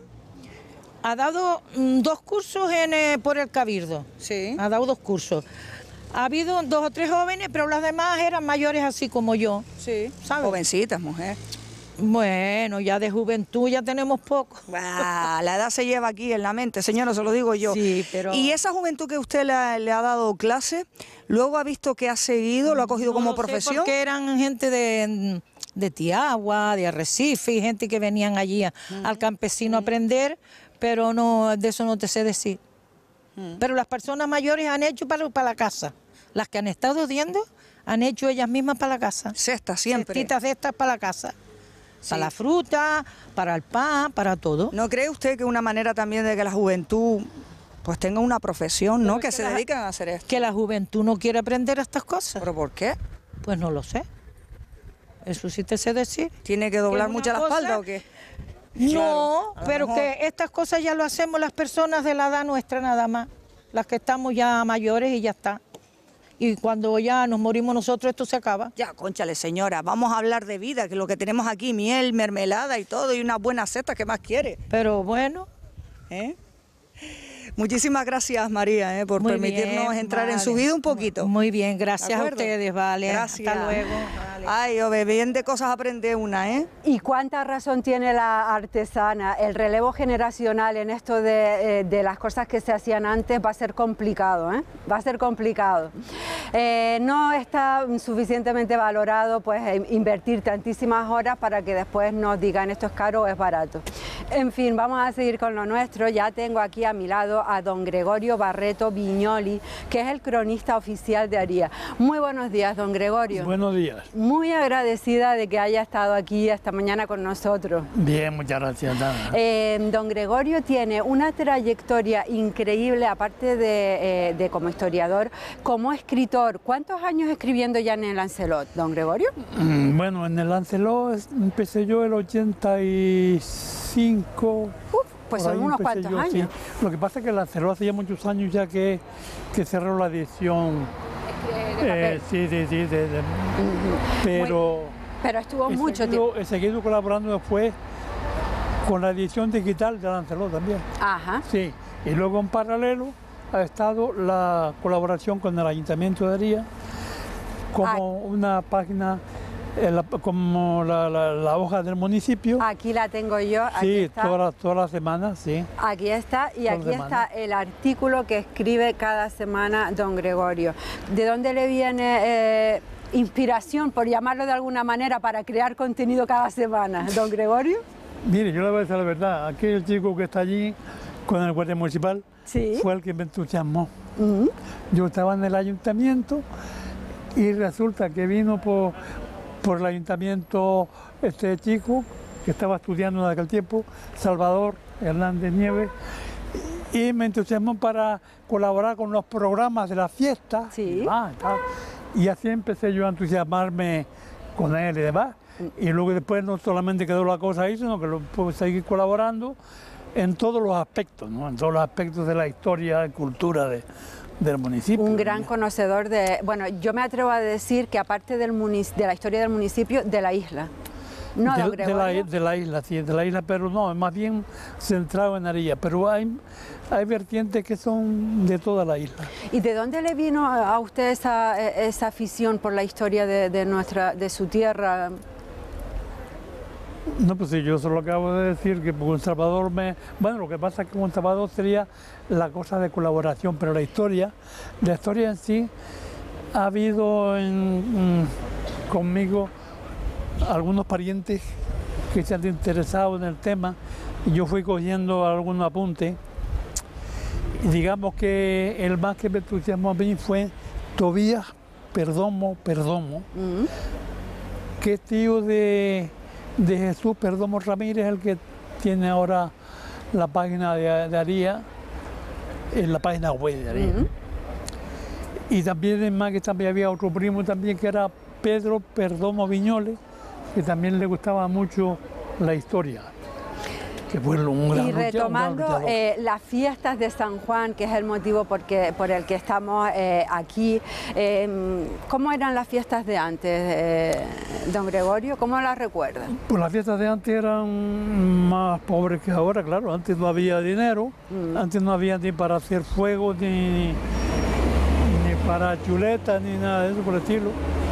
Ha dado mm, dos cursos en, eh, por el Cabildo, sí. Ha dado dos cursos. Ha habido dos o tres jóvenes, pero las demás eran mayores así como yo. Sí, ¿sabes? Jovencitas, mujer. Bueno, ya de juventud ya tenemos poco. Ah, la edad se lleva aquí en la mente, señora, se lo digo yo. Sí, pero... ¿Y esa juventud que usted le, le ha dado clase, luego ha visto que ha seguido, lo ha cogido no como lo profesión? Sé porque eran gente de, de Tiagua, de Arrecife, y gente que venían allí a, uh-huh. al campesino uh-huh. a aprender, pero no, de eso no te sé decir. Uh-huh. Pero las personas mayores han hecho para, para la casa. Las que han estado viendo han hecho ellas mismas para la casa. Cestas siempre. Cestitas de estas para la casa. Sí. Para la fruta, para el pan, para todo. ¿No cree usted que una manera también de que la juventud pues tenga una profesión, ¿no? Que, que se la, dedican a hacer esto? Que la juventud no quiere aprender estas cosas. ¿Pero por qué? Pues no lo sé. Eso sí te sé decir. ¿Tiene que doblar mucho la espalda o qué? No, claro, pero mejor. Que estas cosas ya lo hacemos las personas de la edad nuestra nada más. Las que estamos ya mayores y ya está. Y cuando ya nos morimos nosotros, esto se acaba. Ya, cónchale, señora, vamos a hablar de vida, que lo que tenemos aquí, miel, mermelada y todo, y una buena cesta, ¿qué más quiere? Pero bueno. ¿Eh? Muchísimas gracias, María, ¿eh? por Muy permitirnos bien, entrar vale. en su vida un poquito. Muy bien, gracias a ustedes, vale. Gracias. Hasta luego. Vale. Ay, ove, bien de cosas aprende una, ¿eh? Y cuánta razón tiene la artesana. El relevo generacional en esto de, de las cosas que se hacían antes va a ser complicado, ¿eh? Va a ser complicado. Eh, no está suficientemente valorado pues invertir tantísimas horas para que después nos digan esto es caro o es barato. En fin, vamos a seguir con lo nuestro. Ya tengo aquí a mi lado a don Gregorio Barreto Viñoli, que es el cronista oficial de Aría. Muy buenos días, don Gregorio. Buenos días. Muy agradecida de que haya estado aquí esta mañana con nosotros. Bien, muchas gracias. Eh, don Gregorio tiene una trayectoria increíble, aparte de, eh, de como historiador, como escritor. ¿Cuántos años escribiendo ya en el Lancelot, don Gregorio? Mm, bueno, en el Lancelot empecé yo el ochenta y cinco. Uf, pues son unos cuantos yo, años. Sí. Lo que pasa es que el Lancelot hace ya muchos años ya que, que cerró la edición. De, de eh, sí, sí, sí. De, de, uh-huh. Pero, Muy, pero estuvo he mucho seguido, tiempo. He seguido colaborando después con la edición digital de Lancelot también. Ajá. Sí, y luego en paralelo ha estado la colaboración con el Ayuntamiento de Aría como ah. una página, la, como la, la, la hoja del municipio. Aquí la tengo yo. Aquí sí, está. todas las toda la semanas, sí. Aquí está, y Toda aquí está el artículo que escribe cada semana don Gregorio. ¿De dónde le viene eh, inspiración, por llamarlo de alguna manera, para crear contenido cada semana, don Gregorio? Mire, yo le voy a decir la verdad, aquel chico que está allí con el guardia municipal ¿Sí? fue el que me entusiasmó. Uh-huh. Yo estaba en el ayuntamiento y resulta que vino por, por el ayuntamiento este chico que estaba estudiando en aquel tiempo, Salvador Hernández Nieves, y me entusiasmó para colaborar con los programas de la fiesta. Sí. Y, y así empecé yo a entusiasmarme con él y demás. Y luego después no solamente quedó la cosa ahí, sino que lo pude seguir colaborando en todos los aspectos, ¿no? En todos los aspectos de la historia y cultura de, del municipio. Un gran conocedor de, bueno, yo me atrevo a decir que aparte del munic- de la historia del municipio, de la isla. No, de, de, la, de la isla, sí, de la isla, pero no, más bien centrado en Aría, pero hay, hay vertientes que son de toda la isla. ¿Y de dónde le vino a usted esa, esa afición por la historia de, de, nuestra, de su tierra? No, pues sí, yo solo acabo de decir que con Salvador me... Bueno, lo que pasa es que con Salvador sería la cosa de colaboración, pero la historia, la historia en sí, ha habido en, mm, conmigo algunos parientes que se han interesado en el tema y yo fui cogiendo algunos apuntes. Y digamos que el más que me entusiasmó a mí fue Tobías Perdomo Perdomo, uh-huh. que es tío de... de Jesús Perdomo Ramírez, el que tiene ahora la página de, de Aría, en la página web de Aría. Uh-huh. Y también es más que también había otro primo también que era Pedro Perdomo Viñoles, que también le gustaba mucho la historia. Que fue un gran y retomando luchador, eh, las fiestas de San Juan, que es el motivo porque, por el que estamos eh, aquí, eh, ¿cómo eran las fiestas de antes, eh, don Gregorio? ¿Cómo las recuerda? Pues las fiestas de antes eran más pobres que ahora, claro. Antes no había dinero, mm. antes no había ni para hacer fuego, ni, ni para chuletas, ni nada de eso por el estilo.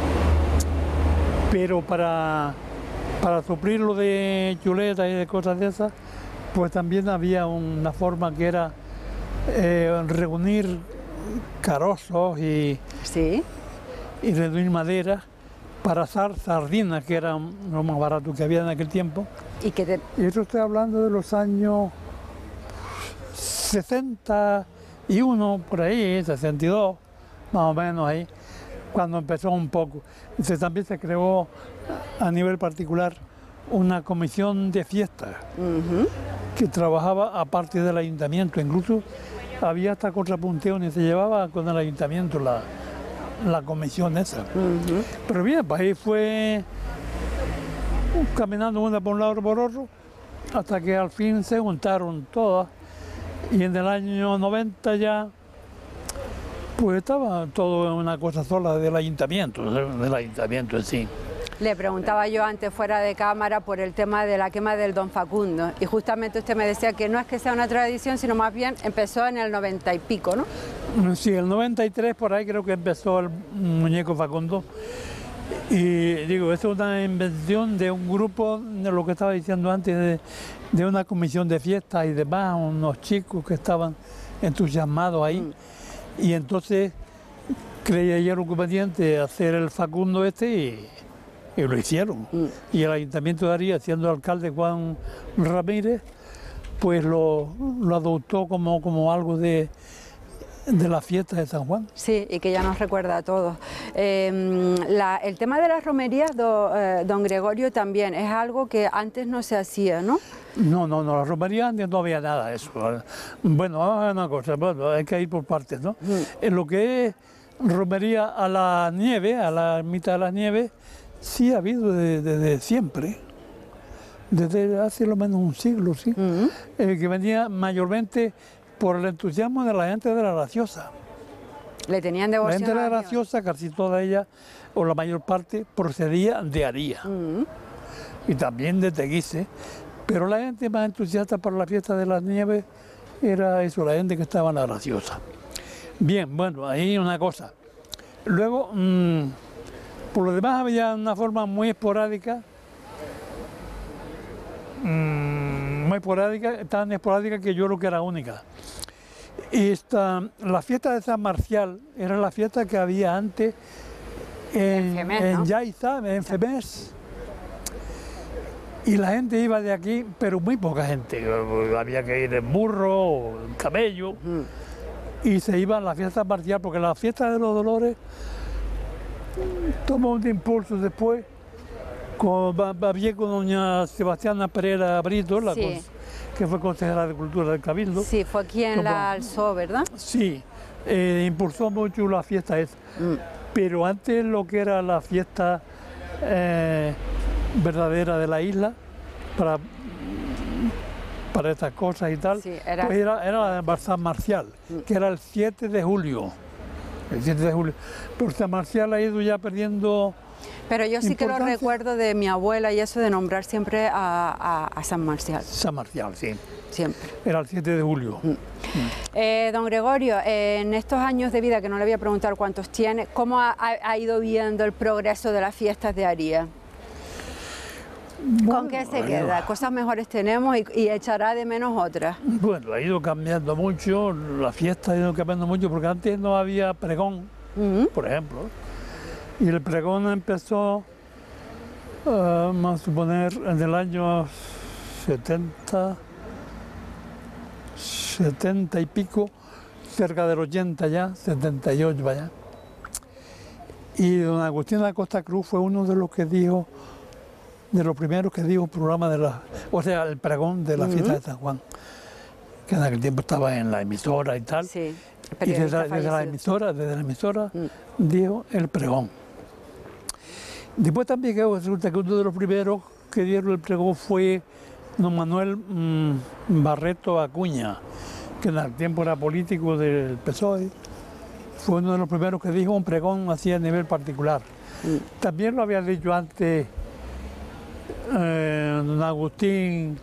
Pero para, para suplirlo de chuletas y de cosas de esas, pues también había una forma que era eh, reunir carozos y, ¿sí? y reunir madera para asar sardinas, que era lo más barato que había en aquel tiempo. Y, que te... y eso estoy hablando de los años sesenta y uno, por ahí, sesenta y dos, más o menos ahí, cuando empezó un poco. Entonces también se creó a nivel particular una comisión de fiestas, uh-huh. que trabajaba aparte del ayuntamiento, incluso había hasta contrapunteo y se llevaba con el ayuntamiento la, la comisión esa. Uh-huh. Pero bien, pues ahí fue caminando una por un lado por otro, hasta que al fin se juntaron todas, y en el año noventa ya pues estaba todo en una cosa sola del ayuntamiento, del ayuntamiento en sí. Le preguntaba yo antes fuera de cámara por el tema de la quema del Don Facundo y justamente usted me decía que no es que sea una tradición, sino más bien empezó en el noventa y pico, ¿no? Sí, el noventa y tres por ahí creo que empezó el muñeco Facundo. Y digo, esto es una invención de un grupo, de lo que estaba diciendo antes, de, de una comisión de fiestas y demás, unos chicos que estaban entusiasmados ahí. Mm. Y entonces creía yo lo conveniente hacer el Facundo este y, y lo hicieron. Mm. Y el Ayuntamiento de Aría, siendo alcalde Juan Ramírez, pues lo, lo adoptó como, como algo de, de la fiesta de San Juan. Sí, y que ya nos recuerda a todos. Eh, la, el tema de las romerías, do, eh, don Gregorio, también es algo que antes no se hacía, ¿no? No, no, no, la romería antes no había nada de eso. Bueno, vamos a ver una cosa, bueno, hay que ir por partes, ¿no? Mm. En lo que es romería a la nieve, a la ermita de la nieve, sí ha habido desde, desde siempre, desde hace lo menos un siglo, sí, mm. eh, que venía mayormente por el entusiasmo de la gente de la Graciosa. Le tenían devoción. La gente de la Graciosa, casi toda ella, o la mayor parte, procedía de Aría, mm. y también de Teguise. Pero la gente más entusiasta para la fiesta de las nieves era eso, la gente que estaba en la Graciosa. Bien, bueno, ahí una cosa. Luego, mmm, por lo demás había una forma muy esporádica, mmm, muy esporádica, tan esporádica que yo creo que era única. Esta, la fiesta de San Marcial era la fiesta que había antes en, en, Femés, en ¿no? Yaiza, en Femés. Y la gente iba de aquí, pero muy poca gente. Había que ir en burro o en camello. Mm. Y se iba a la fiesta marcial, porque la fiesta de los Dolores tomó un impulso después, con, bien con doña Sebastiana Pereira Brito, la sí. que fue consejera de Cultura del Cabildo. Sí, fue quien Como, la alzó, ¿verdad? Sí, eh, impulsó mucho la fiesta esa. Mm. Pero antes lo que era la fiesta eh, verdadera de la isla, para, para estas cosas y tal, sí, era... Pues era, era la de San Marcial, mm. que era el siete de julio. El siete de julio. Pero San Marcial ha ido ya perdiendo... Pero yo sí que lo recuerdo de mi abuela y eso de nombrar siempre a, a, a San Marcial. San Marcial, sí. Siempre. Era el siete de julio. Mm. Mm. Eh, don Gregorio, eh, en estos años de vida, que no le voy a preguntar cuántos tiene, ¿cómo ha, ha ido viendo el progreso de las fiestas de Aría? Bueno, ¿con qué se queda? ¿Cosas mejores tenemos y, y echará de menos otras? Bueno, ha ido cambiando mucho, la fiesta ha ido cambiando mucho, porque antes no había pregón, uh-huh. por ejemplo. Y el pregón empezó, uh, vamos a suponer, en el año setenta, setenta y pico, cerca del ochenta ya, setenta y ocho vaya. Y don Agustín Acosta Cruz fue uno de los que dijo, de los primeros que dijo el programa de la, o sea, el pregón de la uh-huh. fiesta de San Juan, que en aquel tiempo estaba en la emisora y tal. Sí, y desde, desde la emisora, desde la emisora uh-huh. dijo el pregón. Después también que resulta que uno de los primeros que dieron el pregón fue don Manuel mmm, Barreto Acuña, que en el tiempo era político del P S O E, fue uno de los primeros que dijo un pregón así a nivel particular. Mm. También lo había dicho antes eh, don Agustín,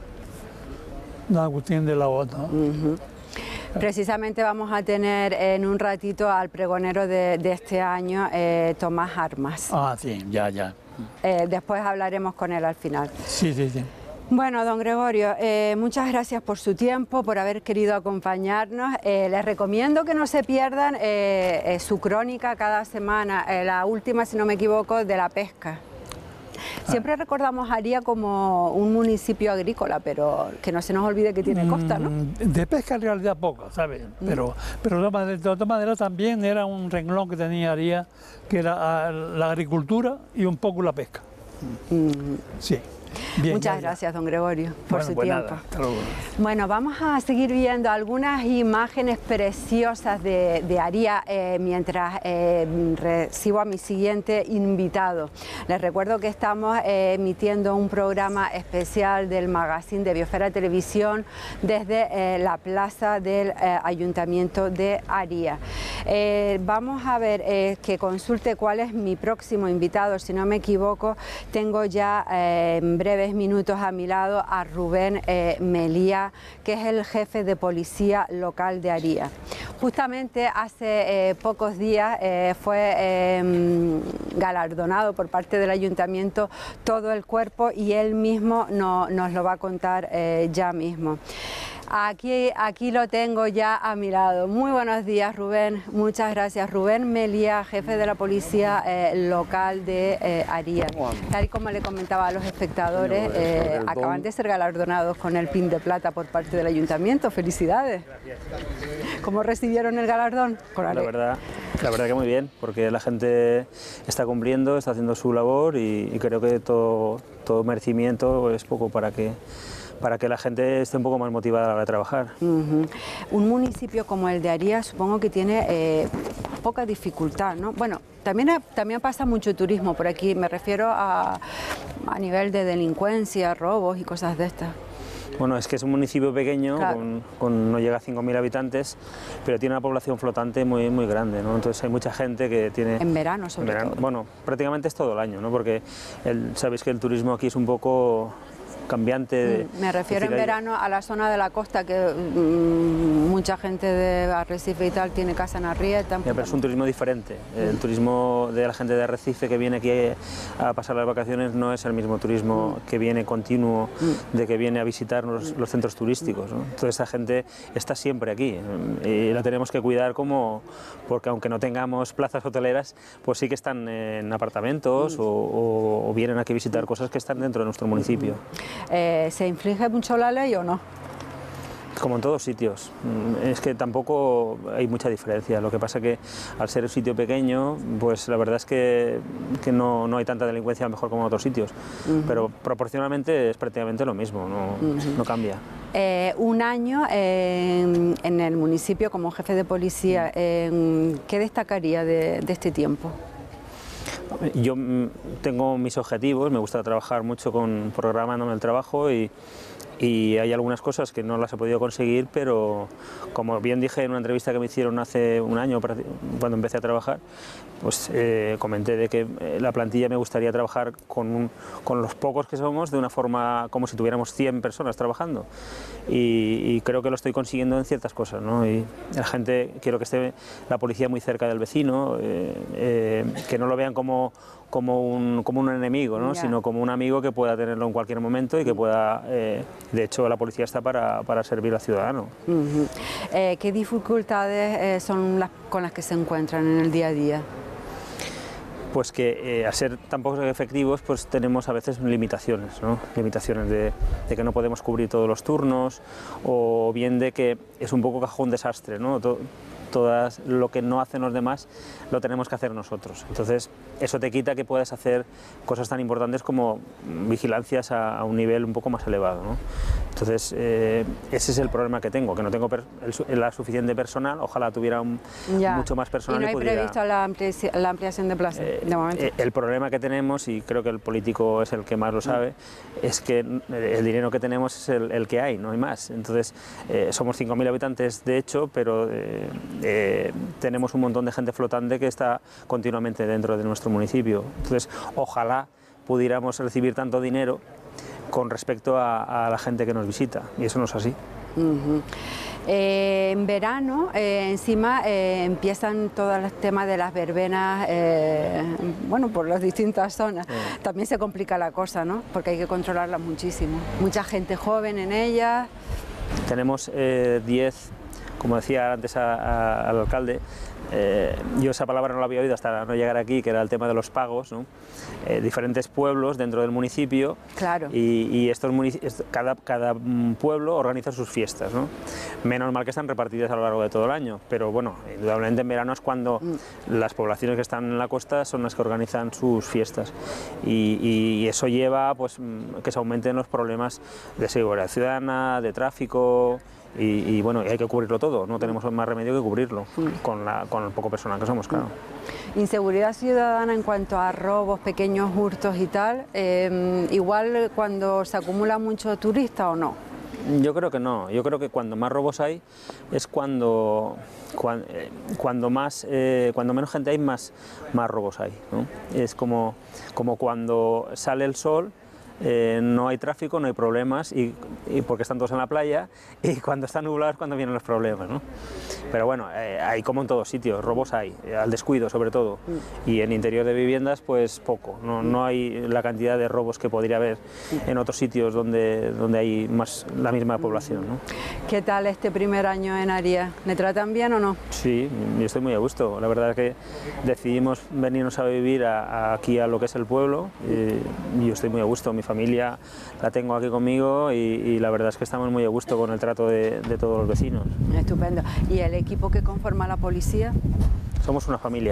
don Agustín de la Bota. Uh-huh. Precisamente vamos a tener en un ratito al pregonero de, de este año, eh, Tomás Armas. Ah, sí, ya, ya. Eh, después hablaremos con él al final. Sí, sí, sí. Bueno, don Gregorio, eh, muchas gracias por su tiempo, por haber querido acompañarnos. Eh, les recomiendo que no se pierdan eh, eh, su crónica cada semana, eh, la última, si no me equivoco, de la pesca. Siempre recordamos a Aría como un municipio agrícola, pero que no se nos olvide que tiene costa, ¿no? De pesca en realidad poco, ¿sabes? Mm. Pero, pero de todas maneras también era un renglón que tenía Aría, que era la agricultura y un poco la pesca. Mm. Sí. Bien, Muchas ya, gracias, don Gregorio, por bueno, su pues tiempo. Nada, bueno, vamos a seguir viendo algunas imágenes preciosas de, de Aría eh, mientras eh, recibo a mi siguiente invitado. Les recuerdo que estamos eh, emitiendo un programa especial del Magazine de Biosfera Televisión desde eh, la plaza del eh, Ayuntamiento de Aría. Eh, vamos a ver eh, que consulte cuál es mi próximo invitado. Si no me equivoco, tengo ya eh, en breves minutos a mi lado a Rubén eh, Melía, que es el jefe de policía local de Aría. Justamente hace eh, pocos días eh, fue eh, galardonado por parte del ayuntamiento todo el cuerpo y él mismo no, nos lo va a contar eh, ya mismo. Aquí, aquí lo tengo ya a mi lado. Muy buenos días, Rubén. Muchas gracias. Rubén Melía, jefe de la policía eh, local de eh, Aría. Tal y como le comentaba a los espectadores, eh, acaban de ser galardonados con el Pin de Plata por parte del ayuntamiento. ¡Felicidades! ¿Cómo recibieron el galardón? La verdad, la verdad que muy bien, porque la gente está cumpliendo, está haciendo su labor y, y creo que todo, todo merecimiento es poco para que para que la gente esté un poco más motivada a la hora de trabajar. Uh-huh. Un municipio como el de Aría supongo que tiene eh, poca dificultad, ¿no? Bueno, también, también pasa mucho turismo por aquí, me refiero a, a nivel de delincuencia, robos y cosas de estas. Bueno, es que es un municipio pequeño, claro. con, con, no llega a cinco mil habitantes, pero tiene una población flotante muy, muy grande, ¿no? Entonces hay mucha gente que tiene... En verano, sobre en verano, todo. Bueno, prácticamente es todo el año, ¿no? Porque el, sabéis que el turismo aquí es un poco... cambiante. Mm, me refiero es decir, en hay, verano a la zona de la costa, que mm, mucha gente de Arrecife y tal tiene casa en Arrieta. Ya, pero es un turismo diferente. El turismo de la gente de Arrecife que viene aquí a pasar las vacaciones no es el mismo turismo que viene continuo, de que viene a visitar los, los centros turísticos, ¿no? Entonces esa gente está siempre aquí y la tenemos que cuidar como, porque aunque no tengamos plazas hoteleras, pues sí que están en apartamentos o, o, o vienen aquí a visitar cosas que están dentro de nuestro municipio. Eh, ¿Se inflige mucho la ley o no? Como en todos sitios, es que tampoco hay mucha diferencia, lo que pasa que al ser un sitio pequeño, pues la verdad es que, que no, no hay tanta delincuencia a lo mejor como en otros sitios, uh-huh. pero proporcionalmente es prácticamente lo mismo, no, uh-huh. no cambia. Eh, un año en, en el municipio como jefe de policía, eh, ¿qué destacaría de, de este tiempo? Yo tengo mis objetivos, me gusta trabajar mucho con programándome el trabajo y Y hay algunas cosas que no las he podido conseguir, pero como bien dije en una entrevista que me hicieron hace un año, cuando empecé a trabajar, pues eh, comenté de que la plantilla me gustaría trabajar con, un, con los pocos que somos de una forma como si tuviéramos cien personas trabajando. Y, y creo que lo estoy consiguiendo en ciertas cosas, ¿no? Y la gente, quiero que esté la policía muy cerca del vecino, eh, eh, que no lo vean como, como, un, como un enemigo, ¿no? Yeah. Sino como un amigo que pueda tenerlo en cualquier momento y que pueda... Eh, de hecho, la policía está para, para servir al ciudadano. Uh-huh. eh, ¿Qué dificultades eh, son las con las que se encuentran en el día a día? Pues que eh, al ser tan pocos efectivos, pues tenemos a veces limitaciones, ¿no? Limitaciones de, de que no podemos cubrir todos los turnos, o bien de que es un poco cajón desastre, ¿no? Todo, todas lo que no hacen los demás lo tenemos que hacer nosotros. Entonces eso te quita que puedas hacer cosas tan importantes como vigilancias a, a un nivel un poco más elevado, ¿no? Entonces eh, ese es el problema que tengo, que no tengo per, el, la suficiente personal, ojalá tuviera un, ya. mucho más personal. ¿Y no hay y pudiera, previsto la, ampliación, la ampliación de plazas? Eh, de momento. eh, el problema que tenemos, y creo que el político es el que más lo sabe, mm. es que el dinero que tenemos es el, el que hay, no hay más. Entonces eh, somos cinco mil habitantes de hecho, pero eh, Eh, tenemos un montón de gente flotante que está continuamente dentro de nuestro municipio. Entonces, ojalá pudiéramos recibir tanto dinero con respecto a, a la gente que nos visita, y eso no es así. Uh-huh. Eh, en verano, eh, encima, eh, empiezan todo el tema de las verbenas, eh, bueno, por las distintas zonas. Eh. También se complica la cosa, ¿no? Porque hay que controlarlas muchísimo. Mucha gente joven en ellas. Tenemos eh, diez... Como decía antes a, a, al alcalde, eh, yo esa palabra no la había oído hasta no llegar aquí, que era el tema de los pagos, ¿no? Eh, diferentes pueblos dentro del municipio, claro. y, y estos cada, cada pueblo organiza sus fiestas, ¿no? Menos mal que están repartidas a lo largo de todo el año, pero bueno, indudablemente en verano es cuando mm. las poblaciones que están en la costa son las que organizan sus fiestas, y, y eso lleva pues, que se aumenten los problemas de seguridad ciudadana, de tráfico. Y, y bueno, hay que cubrirlo todo, no tenemos más remedio que cubrirlo, mm. con, la, con el poco personal que somos, claro. Inseguridad ciudadana en cuanto a robos, pequeños hurtos y tal, eh, igual cuando se acumula mucho turista o no. Yo creo que no, yo creo que cuando más robos hay es cuando, cuando, cuando, más, eh, cuando menos gente hay, más, más robos hay, ¿no? Es como, como cuando sale el sol. Eh, no hay tráfico, no hay problemas, y, y porque están todos en la playa, y cuando está nublado es cuando vienen los problemas, ¿no? Pero bueno, eh, hay como en todos sitios, robos hay, eh, al descuido sobre todo, mm. y en interior de viviendas pues poco, no, no hay la cantidad de robos que podría haber en otros sitios donde, donde hay más la misma población, ¿no? ¿Qué tal este primer año en Aria? ¿Le tratan bien o no? Sí, yo estoy muy a gusto, la verdad es que decidimos venirnos a vivir a, a aquí a lo que es el pueblo, y yo estoy muy a gusto, mi familia la tengo aquí conmigo, y, y la verdad es que estamos muy a gusto con el trato de, de todos los vecinos. Estupendo. ¿Y el equipo que conforma la policía? Somos una familia.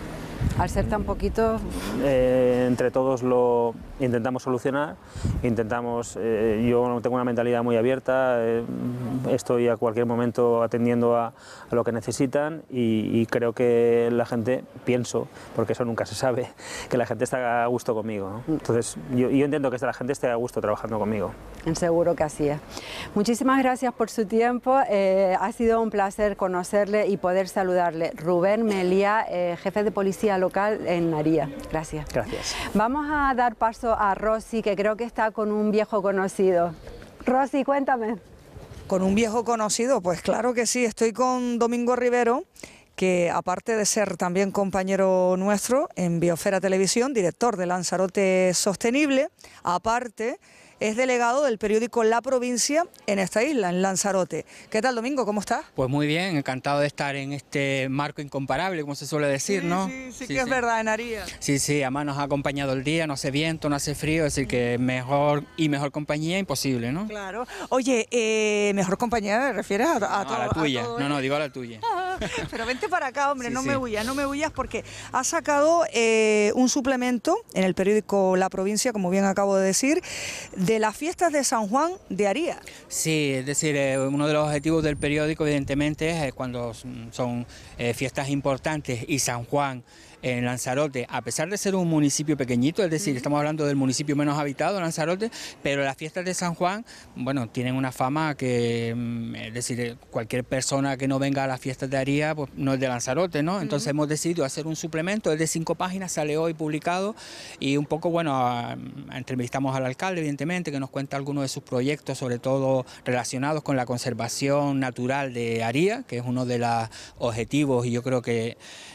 Al ser tan poquitos... Eh, entre todos lo intentamos solucionar, intentamos, eh, yo tengo una mentalidad muy abierta, eh, estoy a cualquier momento atendiendo a, a lo que necesitan, y, y creo que la gente, pienso, porque eso nunca se sabe, que la gente está a gusto conmigo, ¿no? Entonces yo, yo intento que la gente esté a gusto trabajando conmigo. Seguro que así es. Muchísimas gracias por su tiempo, eh, ha sido un placer conocerle y poder saludarle. Rubén Meliá, eh, jefe de policía local en Aría. Gracias. Gracias. Vamos a dar paso a Rosy, que creo que está con un viejo conocido. Rosy, cuéntame. Con un viejo conocido, pues claro que sí, estoy con Domingo Rivero, que aparte de ser también compañero nuestro en Biosfera Televisión, director de Lanzarote Sostenible, aparte es delegado del periódico La Provincia en esta isla, en Lanzarote. ¿Qué tal, Domingo? ¿Cómo estás? Pues muy bien, encantado de estar en este marco incomparable, como se suele decir, sí, ¿no? Sí, sí, sí, sí que es sí. verdad, en Aría. Sí, sí, además nos ha acompañado el día, no hace viento, no hace frío, es decir, que mejor y mejor compañía imposible, ¿no? Claro. Oye, eh, mejor compañía, ¿te refieres a, a, No, a todo, la tuya, a todo, no, eh? no, digo a la tuya. Pero vente para acá, hombre, Sí, no sí. me huyas, no me huyas, porque has sacado eh, un suplemento en el periódico La Provincia, como bien acabo de decir, de las fiestas de San Juan de Aría. Sí, es decir, eh, uno de los objetivos del periódico, evidentemente, es eh, cuando son eh, fiestas importantes y San Juan en Lanzarote, a pesar de ser un municipio pequeñito, es decir, estamos hablando del municipio menos habitado, Lanzarote, pero las fiestas de San Juan, bueno, tienen una fama que, es decir, cualquier persona que no venga a las fiestas de Aría, pues no es de Lanzarote, ¿no? Entonces uh-huh. hemos decidido hacer un suplemento, es de cinco páginas, sale hoy publicado, y un poco, bueno, a, a, entrevistamos al alcalde, evidentemente, que nos cuenta algunos de sus proyectos, sobre todo relacionados con la conservación natural de Aría, que es uno de los objetivos, y yo creo que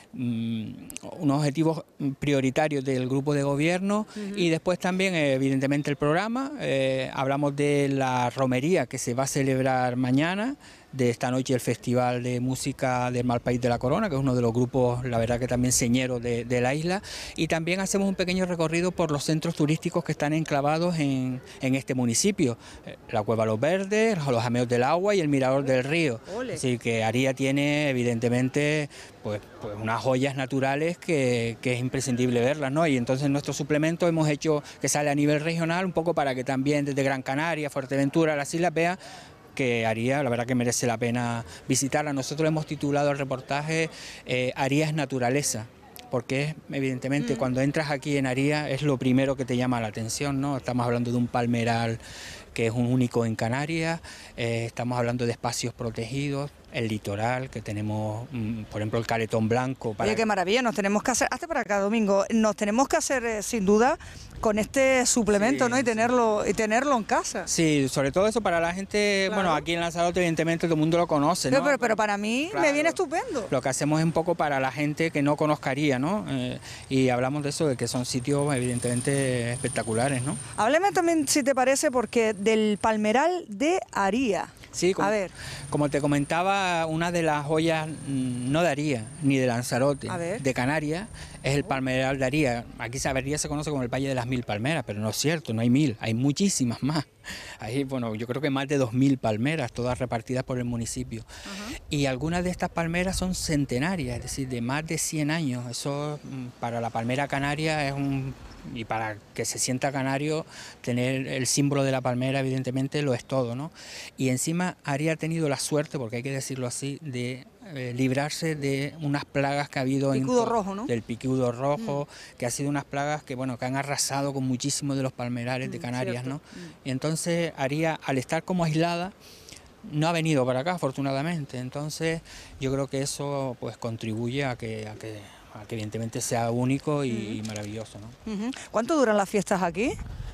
unos objetivos prioritarios del grupo de gobierno. Uh-huh. Y después también evidentemente el programa, eh, hablamos de la romería que se va a celebrar mañana, de esta noche el Festival de Música del Malpaís de la Corona, que es uno de los grupos, la verdad que también señeros de, de la isla, y también hacemos un pequeño recorrido por los centros turísticos que están enclavados en, en este municipio, la Cueva Los Verdes, los Jameos del Agua y el Mirador del Río. Ole. Así que Aría tiene evidentemente pues, pues unas joyas naturales que, que es imprescindible verlas, ¿no? Y entonces nuestro suplemento hemos hecho que sale a nivel regional, un poco para que también desde Gran Canaria, Fuerteventura, las islas vean que Aría, la verdad que merece la pena visitarla. Nosotros hemos titulado el reportaje eh, Aría es naturaleza, porque es, evidentemente, mm. cuando entras aquí en Aría es lo primero que te llama la atención, ¿no? Estamos hablando de un palmeral que es un único en Canarias, eh, estamos hablando de espacios protegidos, el litoral, que tenemos, mm, por ejemplo, el Caletón Blanco. Para... Oye, qué maravilla, nos tenemos que hacer, hazte para acá, Domingo, nos tenemos que hacer, eh, sin duda, con este suplemento, sí, ¿no? Y tenerlo, y tenerlo en casa. Sí, sobre todo eso para la gente, claro. Bueno, aquí en Lanzarote evidentemente todo el mundo lo conoce, ¿no? Pero, pero, pero para mí claro, me viene estupendo. Lo que hacemos es un poco para la gente que no conozcaría, ¿no? Eh, y hablamos de eso, de que son sitios evidentemente espectaculares, ¿no? Hábleme también, si te parece, porque del Palmeral de Aría. Sí, como, a ver. como te comentaba, una de las joyas no de Aría, ni de Lanzarote, de Canarias, es el Palmeral de Aría. Aquí Aría se conoce como el Valle de las Mil Palmeras, pero no es cierto, no hay mil, hay muchísimas más. Hay, bueno, yo creo que más de dos mil palmeras, todas repartidas por el municipio. Uh-huh. Y algunas de estas palmeras son centenarias, es decir, de más de cien años. Eso para la palmera canaria es un... Y para que se sienta canario, tener el símbolo de la palmera evidentemente lo es todo, ¿no? Y encima Aría ha tenido la suerte, porque hay que decirlo así, de eh, librarse de unas plagas que ha habido picudo en, rojo, ¿no? del picudo rojo, mm. que ha sido unas plagas que bueno que han arrasado con muchísimos de los palmerales mm, de Canarias, ¿no? Mm. Y entonces Aría, al estar como aislada, no ha venido para acá, afortunadamente. Entonces yo creo que eso pues contribuye a que, a que que evidentemente sea único y uh-huh. maravilloso, ¿no? Uh-huh. ¿Cuánto duran las fiestas aquí?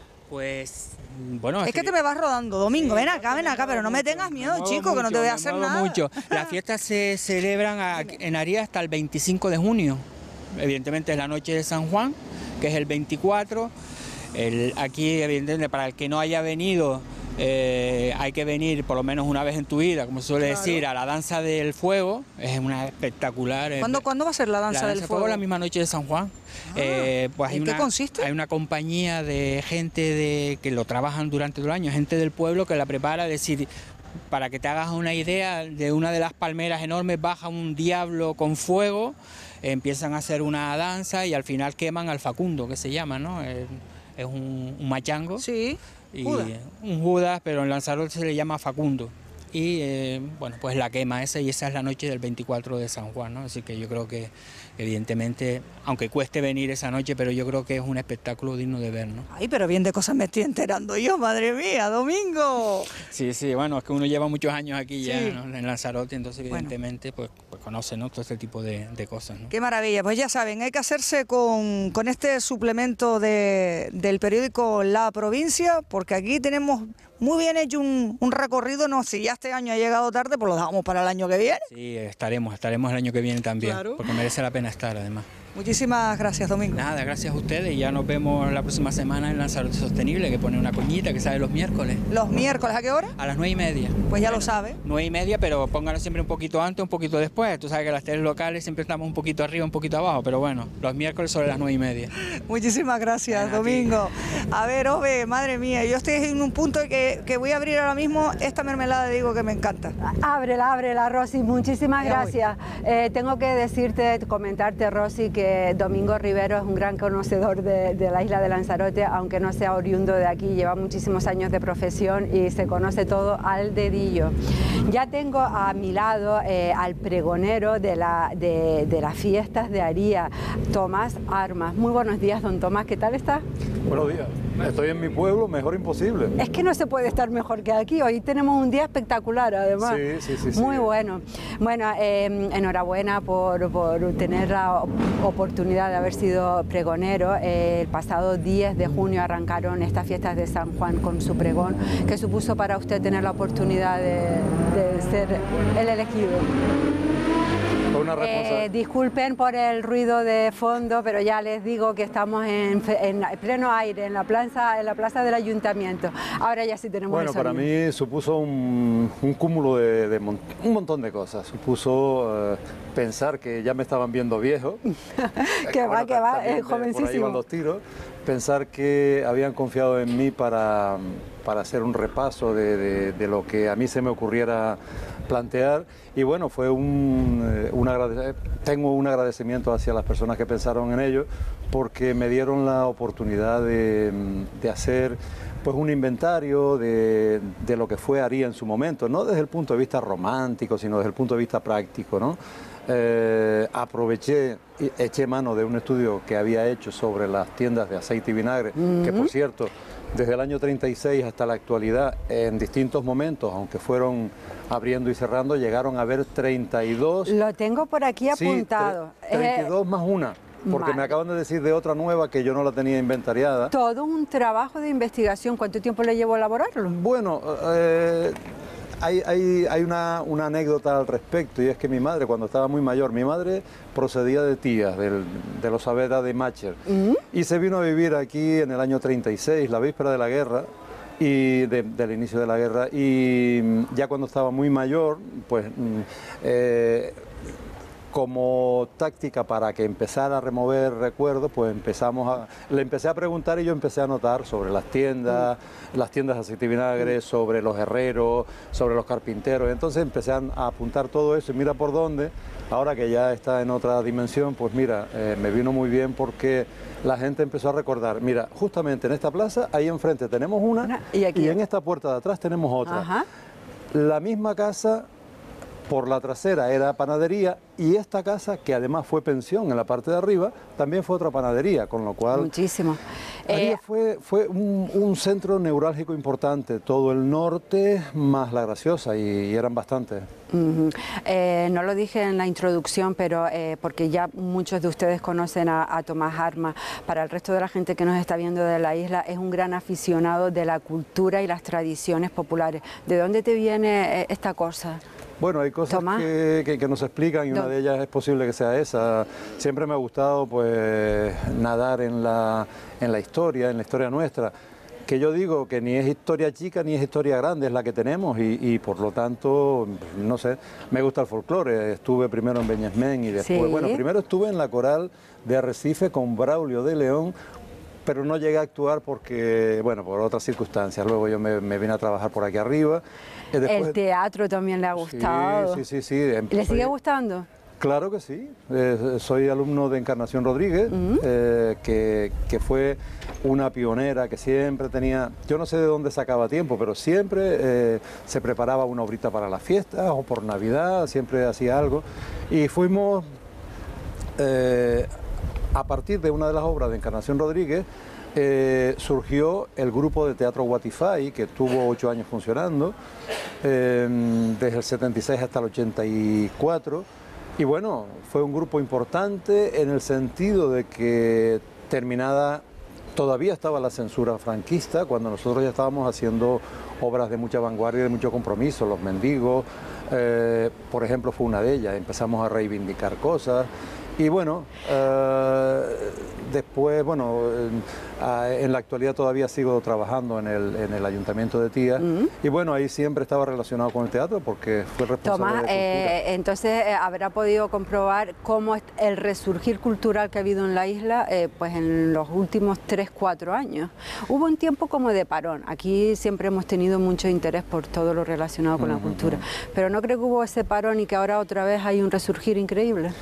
Pues, bueno... Es, es que, que te me vas rodando, Domingo, sí, ven acá, ven acá, pero no me tengas miedo, me chico, mucho, que no te voy a hacer nada. Mucho. Las fiestas se celebran a, en Aría hasta el veinticinco de junio, evidentemente es la noche de San Juan, que es el veinticuatro, el, aquí evidentemente para el que no haya venido... Eh, hay que venir por lo menos una vez en tu vida, como se suele claro. decir, a la danza del fuego, es una espectacular. ¿Cuándo, ¿cuándo va a ser la danza, la danza del, del fuego? fuego? La misma noche de San Juan. Ah, eh, pues hay ¿En una, qué consiste? Hay una compañía de gente de, que lo trabajan durante todo el año, gente del pueblo que la prepara, es decir, para que te hagas una idea, de una de las palmeras enormes baja un diablo con fuego, eh, empiezan a hacer una danza y al final queman al Facundo, que se llama, ¿no? Eh, es un, un machango. Sí. Y Judas. un Judas, pero en Lanzarote se le llama Facundo. y eh, bueno, pues la quema esa, y esa es la noche del veinticuatro de San Juan, ¿no? Así que yo creo que evidentemente, aunque cueste venir esa noche, pero yo creo que es un espectáculo digno de ver, ¿no? Ay, pero bien de cosas me estoy enterando yo, madre mía, Domingo. Sí, sí, bueno, es que uno lleva muchos años aquí ya, Sí. ¿no? En Lanzarote, entonces evidentemente pues, pues conoce, ¿no? Todo este tipo de, de cosas, ¿no? Qué maravilla, pues ya saben, hay que hacerse con, con este suplemento de, del periódico La Provincia, porque aquí tenemos muy bien hecho un, un recorrido, no, si ya este año ha llegado tarde, pues lo dejamos para el año que viene. Sí, estaremos, estaremos el año que viene también, Claro. porque merece la pena estar además. Muchísimas gracias, Domingo. Nada, gracias a ustedes, y ya nos vemos la próxima semana en Lanzarote Sostenible, que pone una coñita que sale los miércoles. ¿Los miércoles a qué hora? A las nueve y media. Pues ya lo sabe. Nueve y media, pero pónganlo siempre un poquito antes, un poquito después. Tú sabes que las teles locales siempre estamos un poquito arriba, un poquito abajo, pero bueno, los miércoles sobre las nueve y media. Muchísimas gracias, Bueno, a Domingo. A ver, Ove, madre mía, yo estoy en un punto que, que voy a abrir ahora mismo esta mermelada, digo que me encanta. Ábrela, ábrela, Rosy, muchísimas Ya voy. gracias. Eh, tengo que decirte, comentarte, Rosy, que Domingo Rivero es un gran conocedor de, de la isla de Lanzarote, aunque no sea oriundo de aquí, lleva muchísimos años de profesión y se conoce todo al dedillo. Ya tengo a mi lado eh, al pregonero de, la, de, de las fiestas de Aría, Tomás Armas. Muy buenos días, don Tomás, ¿qué tal está? Buenos días. Estoy en mi pueblo, mejor imposible. Es que no se puede estar mejor que aquí. Hoy tenemos un día espectacular, además. Sí, sí, sí, sí. Muy bueno. Bueno, eh, enhorabuena por, por tener la oportunidad de haber sido pregonero. Eh, el pasado diez de junio arrancaron estas fiestas de San Juan con su pregón. ¿Qué supuso para usted tener la oportunidad de, de ser el elegido? Una Eh, disculpen por el ruido de fondo, pero ya les digo que estamos en, en pleno aire, en la plaza, en la plaza del ayuntamiento. Ahora ya sí tenemos Bueno, el para sonido. mí supuso un, un cúmulo de, de mon- un montón de cosas. Supuso eh, pensar que ya me estaban viendo viejo. que va, que va, es Por ahí van jovencísimo. los tiros. Pensar que habían confiado en mí para, para hacer un repaso de, de- de lo que a mí se me ocurriera plantear. Y bueno, fue un, eh, un agrade- tengo un agradecimiento hacia las personas que pensaron en ello, porque me dieron la oportunidad de, de hacer pues un inventario de, de lo que fue Aría en su momento, no desde el punto de vista romántico, sino desde el punto de vista práctico, ¿no? Eh, aproveché y eché mano de un estudio que había hecho sobre las tiendas de aceite y vinagre, que por cierto, desde el año treinta y seis hasta la actualidad, en distintos momentos, aunque fueron abriendo y cerrando, llegaron a haber treinta y dos. Lo tengo por aquí Sí, apuntado. tre- treinta y dos más una, porque Vale. me acaban de decir de otra nueva que yo no la tenía inventariada. Eh, todo un trabajo de investigación. ¿Cuánto tiempo le llevó a elaborarlo? Bueno, eh, hay, hay, hay una, una anécdota al respecto, y es que mi madre, cuando estaba muy mayor, mi madre procedía de Tías, del, de los Saavedra de Macher, y se vino a vivir aquí en el año treinta y seis, la víspera de la guerra, y de- del inicio de la guerra, y mm, ya cuando estaba muy mayor, pues mm, eh, como táctica para que empezara a remover recuerdos, pues empezamos a, le empecé a preguntar y yo empecé a notar sobre las tiendas, las tiendas de aceite y vinagre, sobre los herreros, sobre los carpinteros. Entonces empecé a, a apuntar todo eso y mira por dónde, ahora que ya está en otra dimensión, pues mira, eh, me vino muy bien porque la gente empezó a recordar, mira, justamente en esta plaza, ahí enfrente tenemos una, y, en esta puerta de atrás tenemos otra. Ajá. La misma casa, por la trasera era panadería, y esta casa, que además fue pensión en la parte de arriba, también fue otra panadería, con lo cual... Muchísimo. Aría Eh, fue, fue un, un centro neurálgico importante, todo el norte más La Graciosa, y, y eran bastantes. Ujú. Eh, no lo dije en la introducción, pero eh, porque ya muchos de ustedes conocen a, a Tomás Armas, para el resto de la gente que nos está viendo de la isla, es un gran aficionado de la cultura y las tradiciones populares. ¿De dónde te viene eh, esta cosa? Bueno, hay cosas que, que, que nos explican, y una de ellas es posible que sea esa. Siempre me ha gustado pues nadar en la, en la historia, en la historia nuestra, que yo digo que ni es historia chica ni es historia grande, es la que tenemos, y, y por lo tanto, no sé, me gusta el folclore. Estuve primero en Beñasmén y después, Sí. bueno, primero estuve en la coral de Arrecife con Braulio de León, pero no llegué a actuar porque, bueno, por otras circunstancias. Luego yo me, me vine a trabajar por aquí arriba. Y después- El teatro también le ha gustado. Sí, sí, sí. sí. ¿Le sigue gustando? Claro que sí, eh, soy alumno de Encarnación Rodríguez, uh-huh. eh, que, que fue una pionera que siempre tenía, yo no sé de dónde sacaba tiempo, pero siempre eh, se preparaba una obrita para las fiestas o por Navidad, siempre hacía algo. Y fuimos, eh, a partir de una de las obras de Encarnación Rodríguez, eh, surgió el grupo de teatro Guatify, que tuvo ocho años funcionando, eh, desde el setenta y seis hasta el ochenta y cuatro. Y bueno, fue un grupo importante en el sentido de que terminada, todavía estaba la censura franquista, cuando nosotros ya estábamos haciendo obras de mucha vanguardia y de mucho compromiso, Los Mendigos, eh, por ejemplo, fue una de ellas, empezamos a reivindicar cosas. Y bueno, eh, después, bueno, en, en la actualidad todavía sigo trabajando en el, en el Ayuntamiento de Tía, uh-huh. y bueno, ahí siempre estaba relacionado con el teatro porque fue responsable Tomás, de cultura. Eh, entonces eh, habrá podido comprobar cómo el resurgir cultural que ha habido en la isla, eh, pues en los últimos tres, cuatro años. Hubo un tiempo como de parón, aquí siempre hemos tenido mucho interés por todo lo relacionado con uh-huh. la cultura, pero no creo que hubo ese parón y que ahora otra vez hay un resurgir increíble.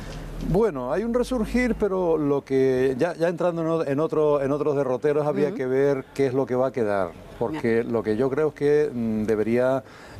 Bueno, hay un resurgir, pero lo que ya, ya entrando en, otro, en otros derroteros había uh-huh. que ver qué es lo que va a quedar, porque yeah. lo que yo creo es que mm, debería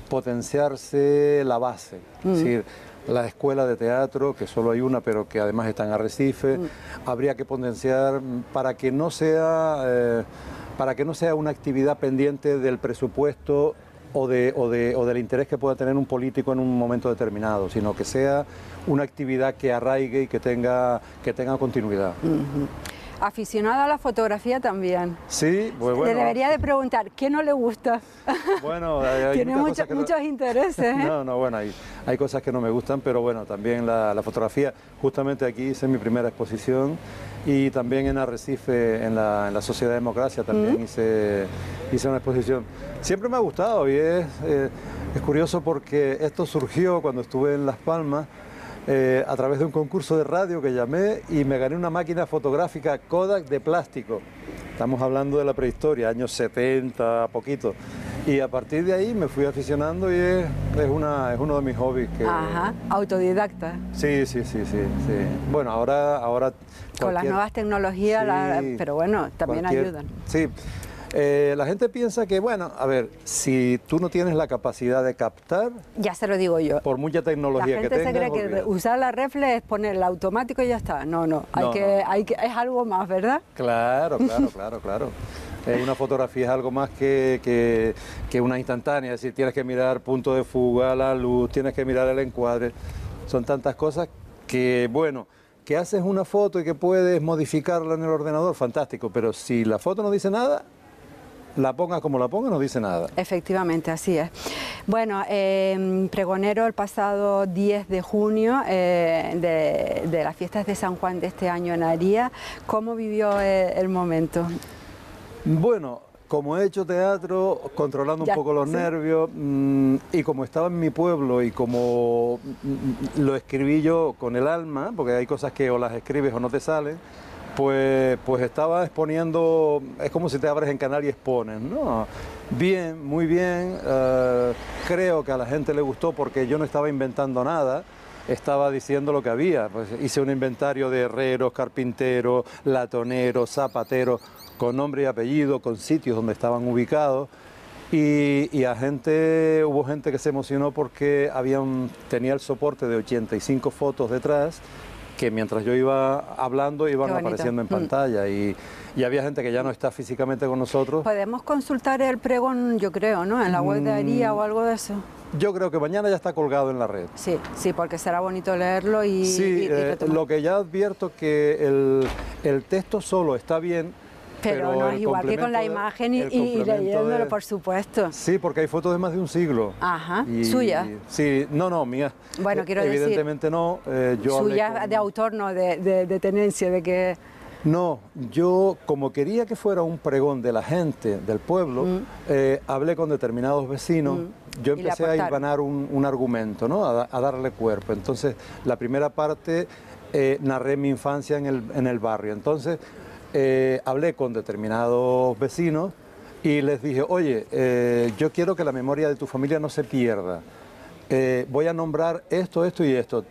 potenciarse la base, uh-huh. es decir, la escuela de teatro, que solo hay una, pero que además está en Arrecife, uh-huh. habría que potenciar para que no sea, eh, para que no sea una actividad pendiente del presupuesto O, de, o, de, o del interés que pueda tener un político en un momento determinado, sino que sea una actividad que arraigue y que tenga, que tenga continuidad. Uh-huh. Aficionada a la fotografía también. Sí, pues bueno. Le debería de preguntar, ¿qué no le gusta? Bueno, hay, hay Tiene mucho, no... muchos intereses, ¿eh? No, no, bueno, hay, hay cosas que no me gustan, pero bueno, también la, la fotografía. Justamente aquí hice mi primera exposición y también en Arrecife, en la, en la Sociedad de Democracia, también uh-huh. hice, hice una exposición. Siempre me ha gustado y es, eh, es curioso porque esto surgió cuando estuve en Las Palmas, Eh, a través de un concurso de radio que llamé y me gané una máquina fotográfica Kodak de plástico. Estamos hablando de la prehistoria, años setenta, poquito. Y a partir de ahí me fui aficionando y es, es, una, es uno de mis hobbies. Que... Ajá, autodidacta. Sí, sí, sí, sí, sí. Bueno, ahora... ahora cualquier... Con las nuevas tecnologías, sí, la... pero bueno, también cualquier... ayudan. Sí. Eh, la gente piensa que, bueno, a ver, si tú no tienes la capacidad de captar... Ya se lo digo yo. Por mucha tecnología que tengas... La gente se cree que usar la reflex es poner el automático y ya está. No, no, hay no, que, no. Hay que, es algo más, ¿verdad? Claro, claro, claro, claro. Eh, una fotografía es algo más que, que, que una instantánea, es decir, tienes que mirar punto de fuga, la luz, tienes que mirar el encuadre. Son tantas cosas que, bueno... que haces una foto y que puedes modificarla en el ordenador, fantástico, pero si la foto no dice nada... la pongas como la pongas, no dice nada. Efectivamente, así es. Bueno, eh, pregonero el pasado diez de junio eh, de, de las fiestas de San Juan de este año en Aría, ¿cómo vivió eh, el momento? Bueno, como he hecho teatro, controlando ya, un poco los ¿sí? nervios, mmm, y como estaba en mi pueblo y como mmm, lo escribí yo con el alma, porque hay cosas que o las escribes o no te salen, Pues, pues estaba exponiendo, es como si te abres en canal y expones, ¿no? Bien, muy bien, uh, creo que a la gente le gustó porque yo no estaba inventando nada, estaba diciendo lo que había, pues hice un inventario de herreros, carpinteros, latoneros, zapateros, con nombre y apellido, con sitios donde estaban ubicados, y, y a gente, hubo gente que se emocionó porque habían, tenía el soporte de ochenta y cinco fotos detrás, que mientras yo iba hablando iban apareciendo en pantalla mm. y, y había gente que ya no está físicamente con nosotros. Podemos consultar el pregón, yo creo, ¿no? En la web de Aría mm. o algo de eso. Yo creo que mañana ya está colgado en la red. Sí, sí, porque será bonito leerlo y... Sí, y, y eh, lo que ya advierto que el, el texto solo está bien, Pero, pero no es igual que con la imagen y, y leyéndolo, de... por supuesto. Sí, porque hay fotos de más de un siglo. Ajá, y, ¿suya? Sí, no, no, mía. Bueno, quiero Evidentemente decir... no. Eh, yo ¿Suya con... de autor, no de, de, de tenencia, de que...? No, yo como quería que fuera un pregón de la gente, del pueblo, mm. eh, hablé con determinados vecinos, mm. yo empecé a hilvanar un, un argumento, ¿no? A, a darle cuerpo. Entonces, la primera parte, eh, narré mi infancia en el, en el barrio. Entonces... Eh, hablé con determinados vecinos y les dije, oye, eh, yo quiero que la memoria de tu familia no se pierda. Eh, voy a nombrar esto, esto y esto.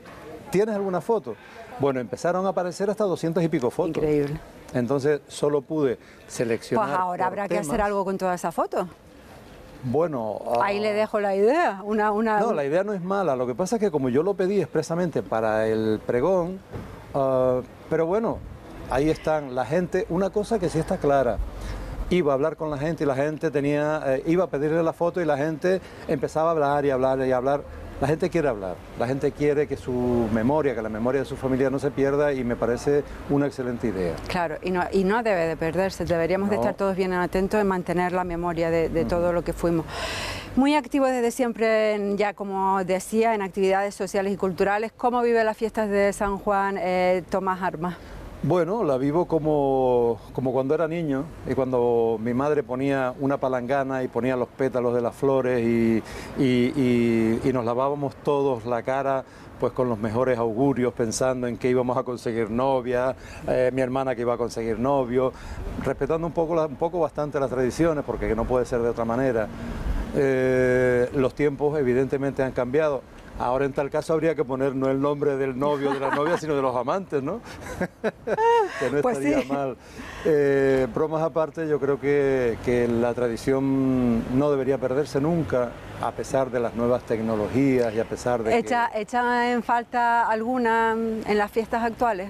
¿tienes alguna foto? Bueno, empezaron a aparecer hasta doscientas y pico fotos. Increíble. Entonces solo pude seleccionar. Pues ahora habrá que hacer algo con todas esas fotos. Bueno... Ahí le dejo la idea. Una, una... No, la idea no es mala. Lo que pasa es que como yo lo pedí expresamente para el pregón, uh, pero bueno, ahí están la gente. Una cosa que sí está clara. Iba a hablar con la gente y la gente tenía... Eh, iba a pedirle la foto y la gente empezaba a hablar y hablar y hablar. La gente quiere hablar, la gente quiere que su memoria, que la memoria de su familia no se pierda y me parece una excelente idea. Claro, y no, y no debe de perderse, deberíamos no. de estar todos bien atentos en mantener la memoria de, de uh-huh. todo lo que fuimos. Muy activo desde siempre, en, ya como decía, en actividades sociales y culturales. ¿Cómo vive las fiestas de San Juan, eh, Tomás Armas? Bueno, la vivo como, como cuando era niño y cuando mi madre ponía una palangana y ponía los pétalos de las flores y, y, y, y nos lavábamos todos la cara pues con los mejores augurios pensando en que íbamos a conseguir novia, eh, mi hermana que iba a conseguir novio, respetando un poco, la, un poco bastante las tradiciones porque no puede ser de otra manera. Eh, los tiempos evidentemente han cambiado. Ahora en tal caso habría que poner no el nombre del novio o de la novia, sino de los amantes, ¿no? Que no pues estaría sí. mal. Eh, bromas aparte, yo creo que, que la tradición no debería perderse nunca, a pesar de las nuevas tecnologías y a pesar de ¿Echa, que... ¿Echa en falta alguna en las fiestas actuales?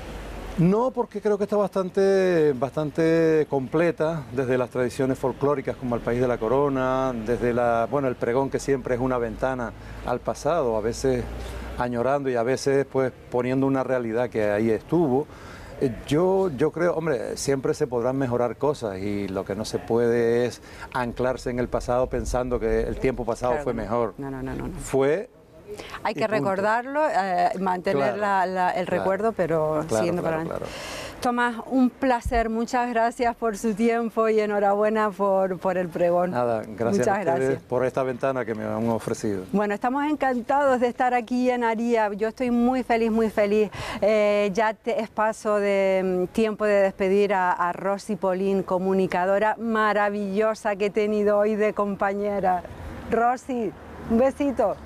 No, porque creo que está bastante, bastante completa, desde las tradiciones folclóricas como el País de la Corona, desde la, bueno, el pregón que siempre es una ventana al pasado, a veces añorando y a veces pues poniendo una realidad que ahí estuvo. Yo, yo creo, hombre, siempre se podrán mejorar cosas y lo que no se puede es anclarse en el pasado pensando que el tiempo pasado claro fue no. mejor. No, no, no, no. Fue... Hay que recordarlo, eh, mantener claro, la, la, el claro, recuerdo, pero claro, siguiendo claro, para adelante. Claro. Tomás, un placer, muchas gracias por su tiempo y enhorabuena por, por el pregón. Nada, gracias muchas a ustedes gracias. por esta ventana que me han ofrecido. Bueno, estamos encantados de estar aquí en Aría, yo estoy muy feliz, muy feliz. Eh, ya te, es paso de tiempo de despedir a, a Rosy Polín, comunicadora maravillosa que he tenido hoy de compañera. Rosy, un besito.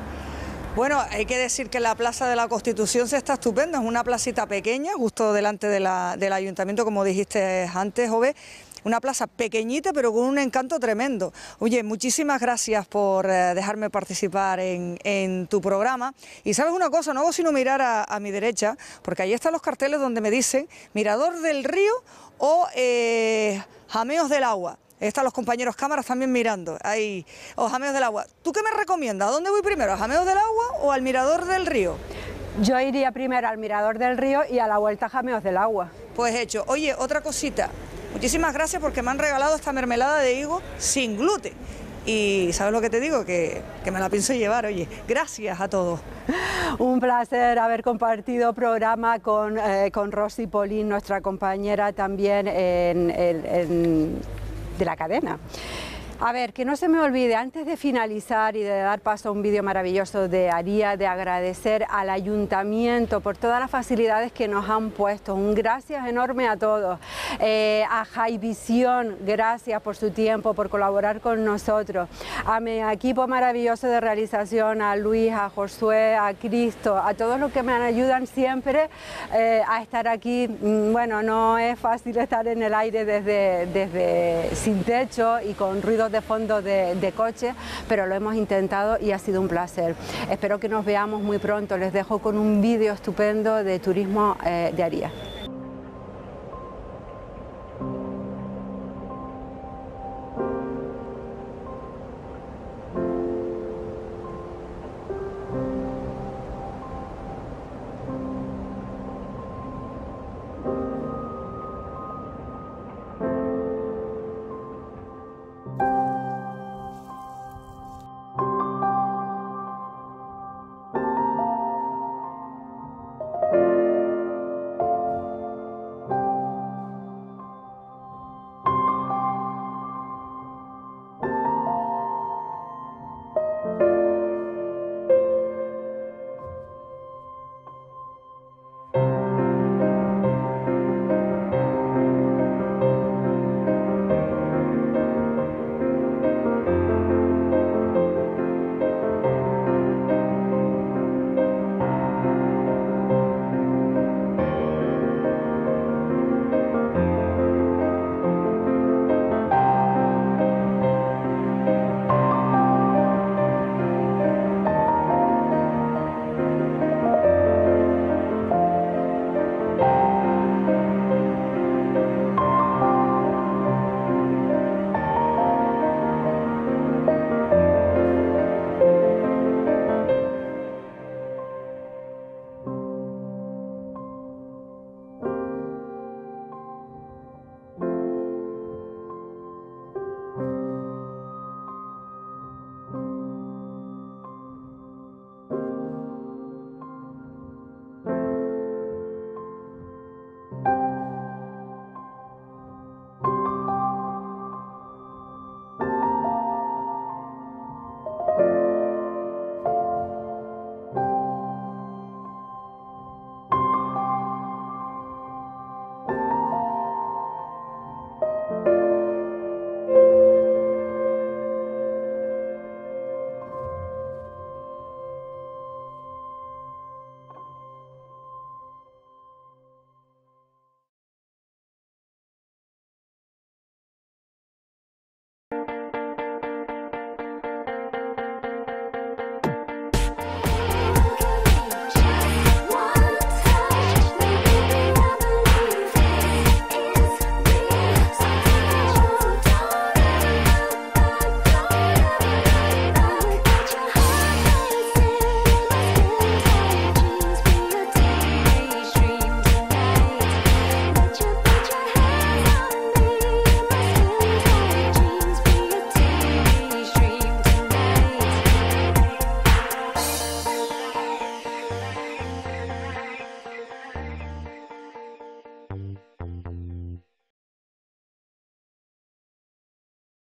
Bueno, hay que decir que la Plaza de la Constitución se está estupenda, es una placita pequeña, justo delante de la, del ayuntamiento, como dijiste antes, Ove. Una plaza pequeñita pero con un encanto tremendo. Oye, muchísimas gracias por eh, dejarme participar en, en tu programa. Y sabes una cosa, no hago sino mirar a, a mi derecha, porque ahí están los carteles donde me dicen Mirador del Río o eh, Jameos del Agua. Están los compañeros cámaras también mirando, ahí, o Jameos del Agua. ¿Tú qué me recomiendas? ¿A dónde voy primero? ¿A Jameos del Agua o al Mirador del Río? Yo iría primero al Mirador del Río y a la vuelta a Jameos del Agua. Pues hecho. Oye, otra cosita. Muchísimas gracias porque me han regalado esta mermelada de higo sin gluten. Y ¿sabes lo que te digo? Que, que me la pienso llevar, oye. Gracias a todos. Un placer haber compartido programa con, eh, con Rosy Polín, nuestra compañera también en, en, en, de la cadena. A ver, que no se me olvide, antes de finalizar y de dar paso a un vídeo maravilloso de Aría, de agradecer al Ayuntamiento por todas las facilidades que nos han puesto. Un gracias enorme a todos. Eh, a Jaivisión, gracias por su tiempo, por colaborar con nosotros. A mi equipo maravilloso de realización, a Luis, a Josué, a Cristo, a todos los que me ayudan siempre eh, a estar aquí. Bueno, no es fácil estar en el aire desde, desde sin techo y con ruido de fondo de, de coche, pero lo hemos intentado y ha sido un placer. Espero que nos veamos muy pronto. Les dejo con un vídeo estupendo de turismo eh, de Aría.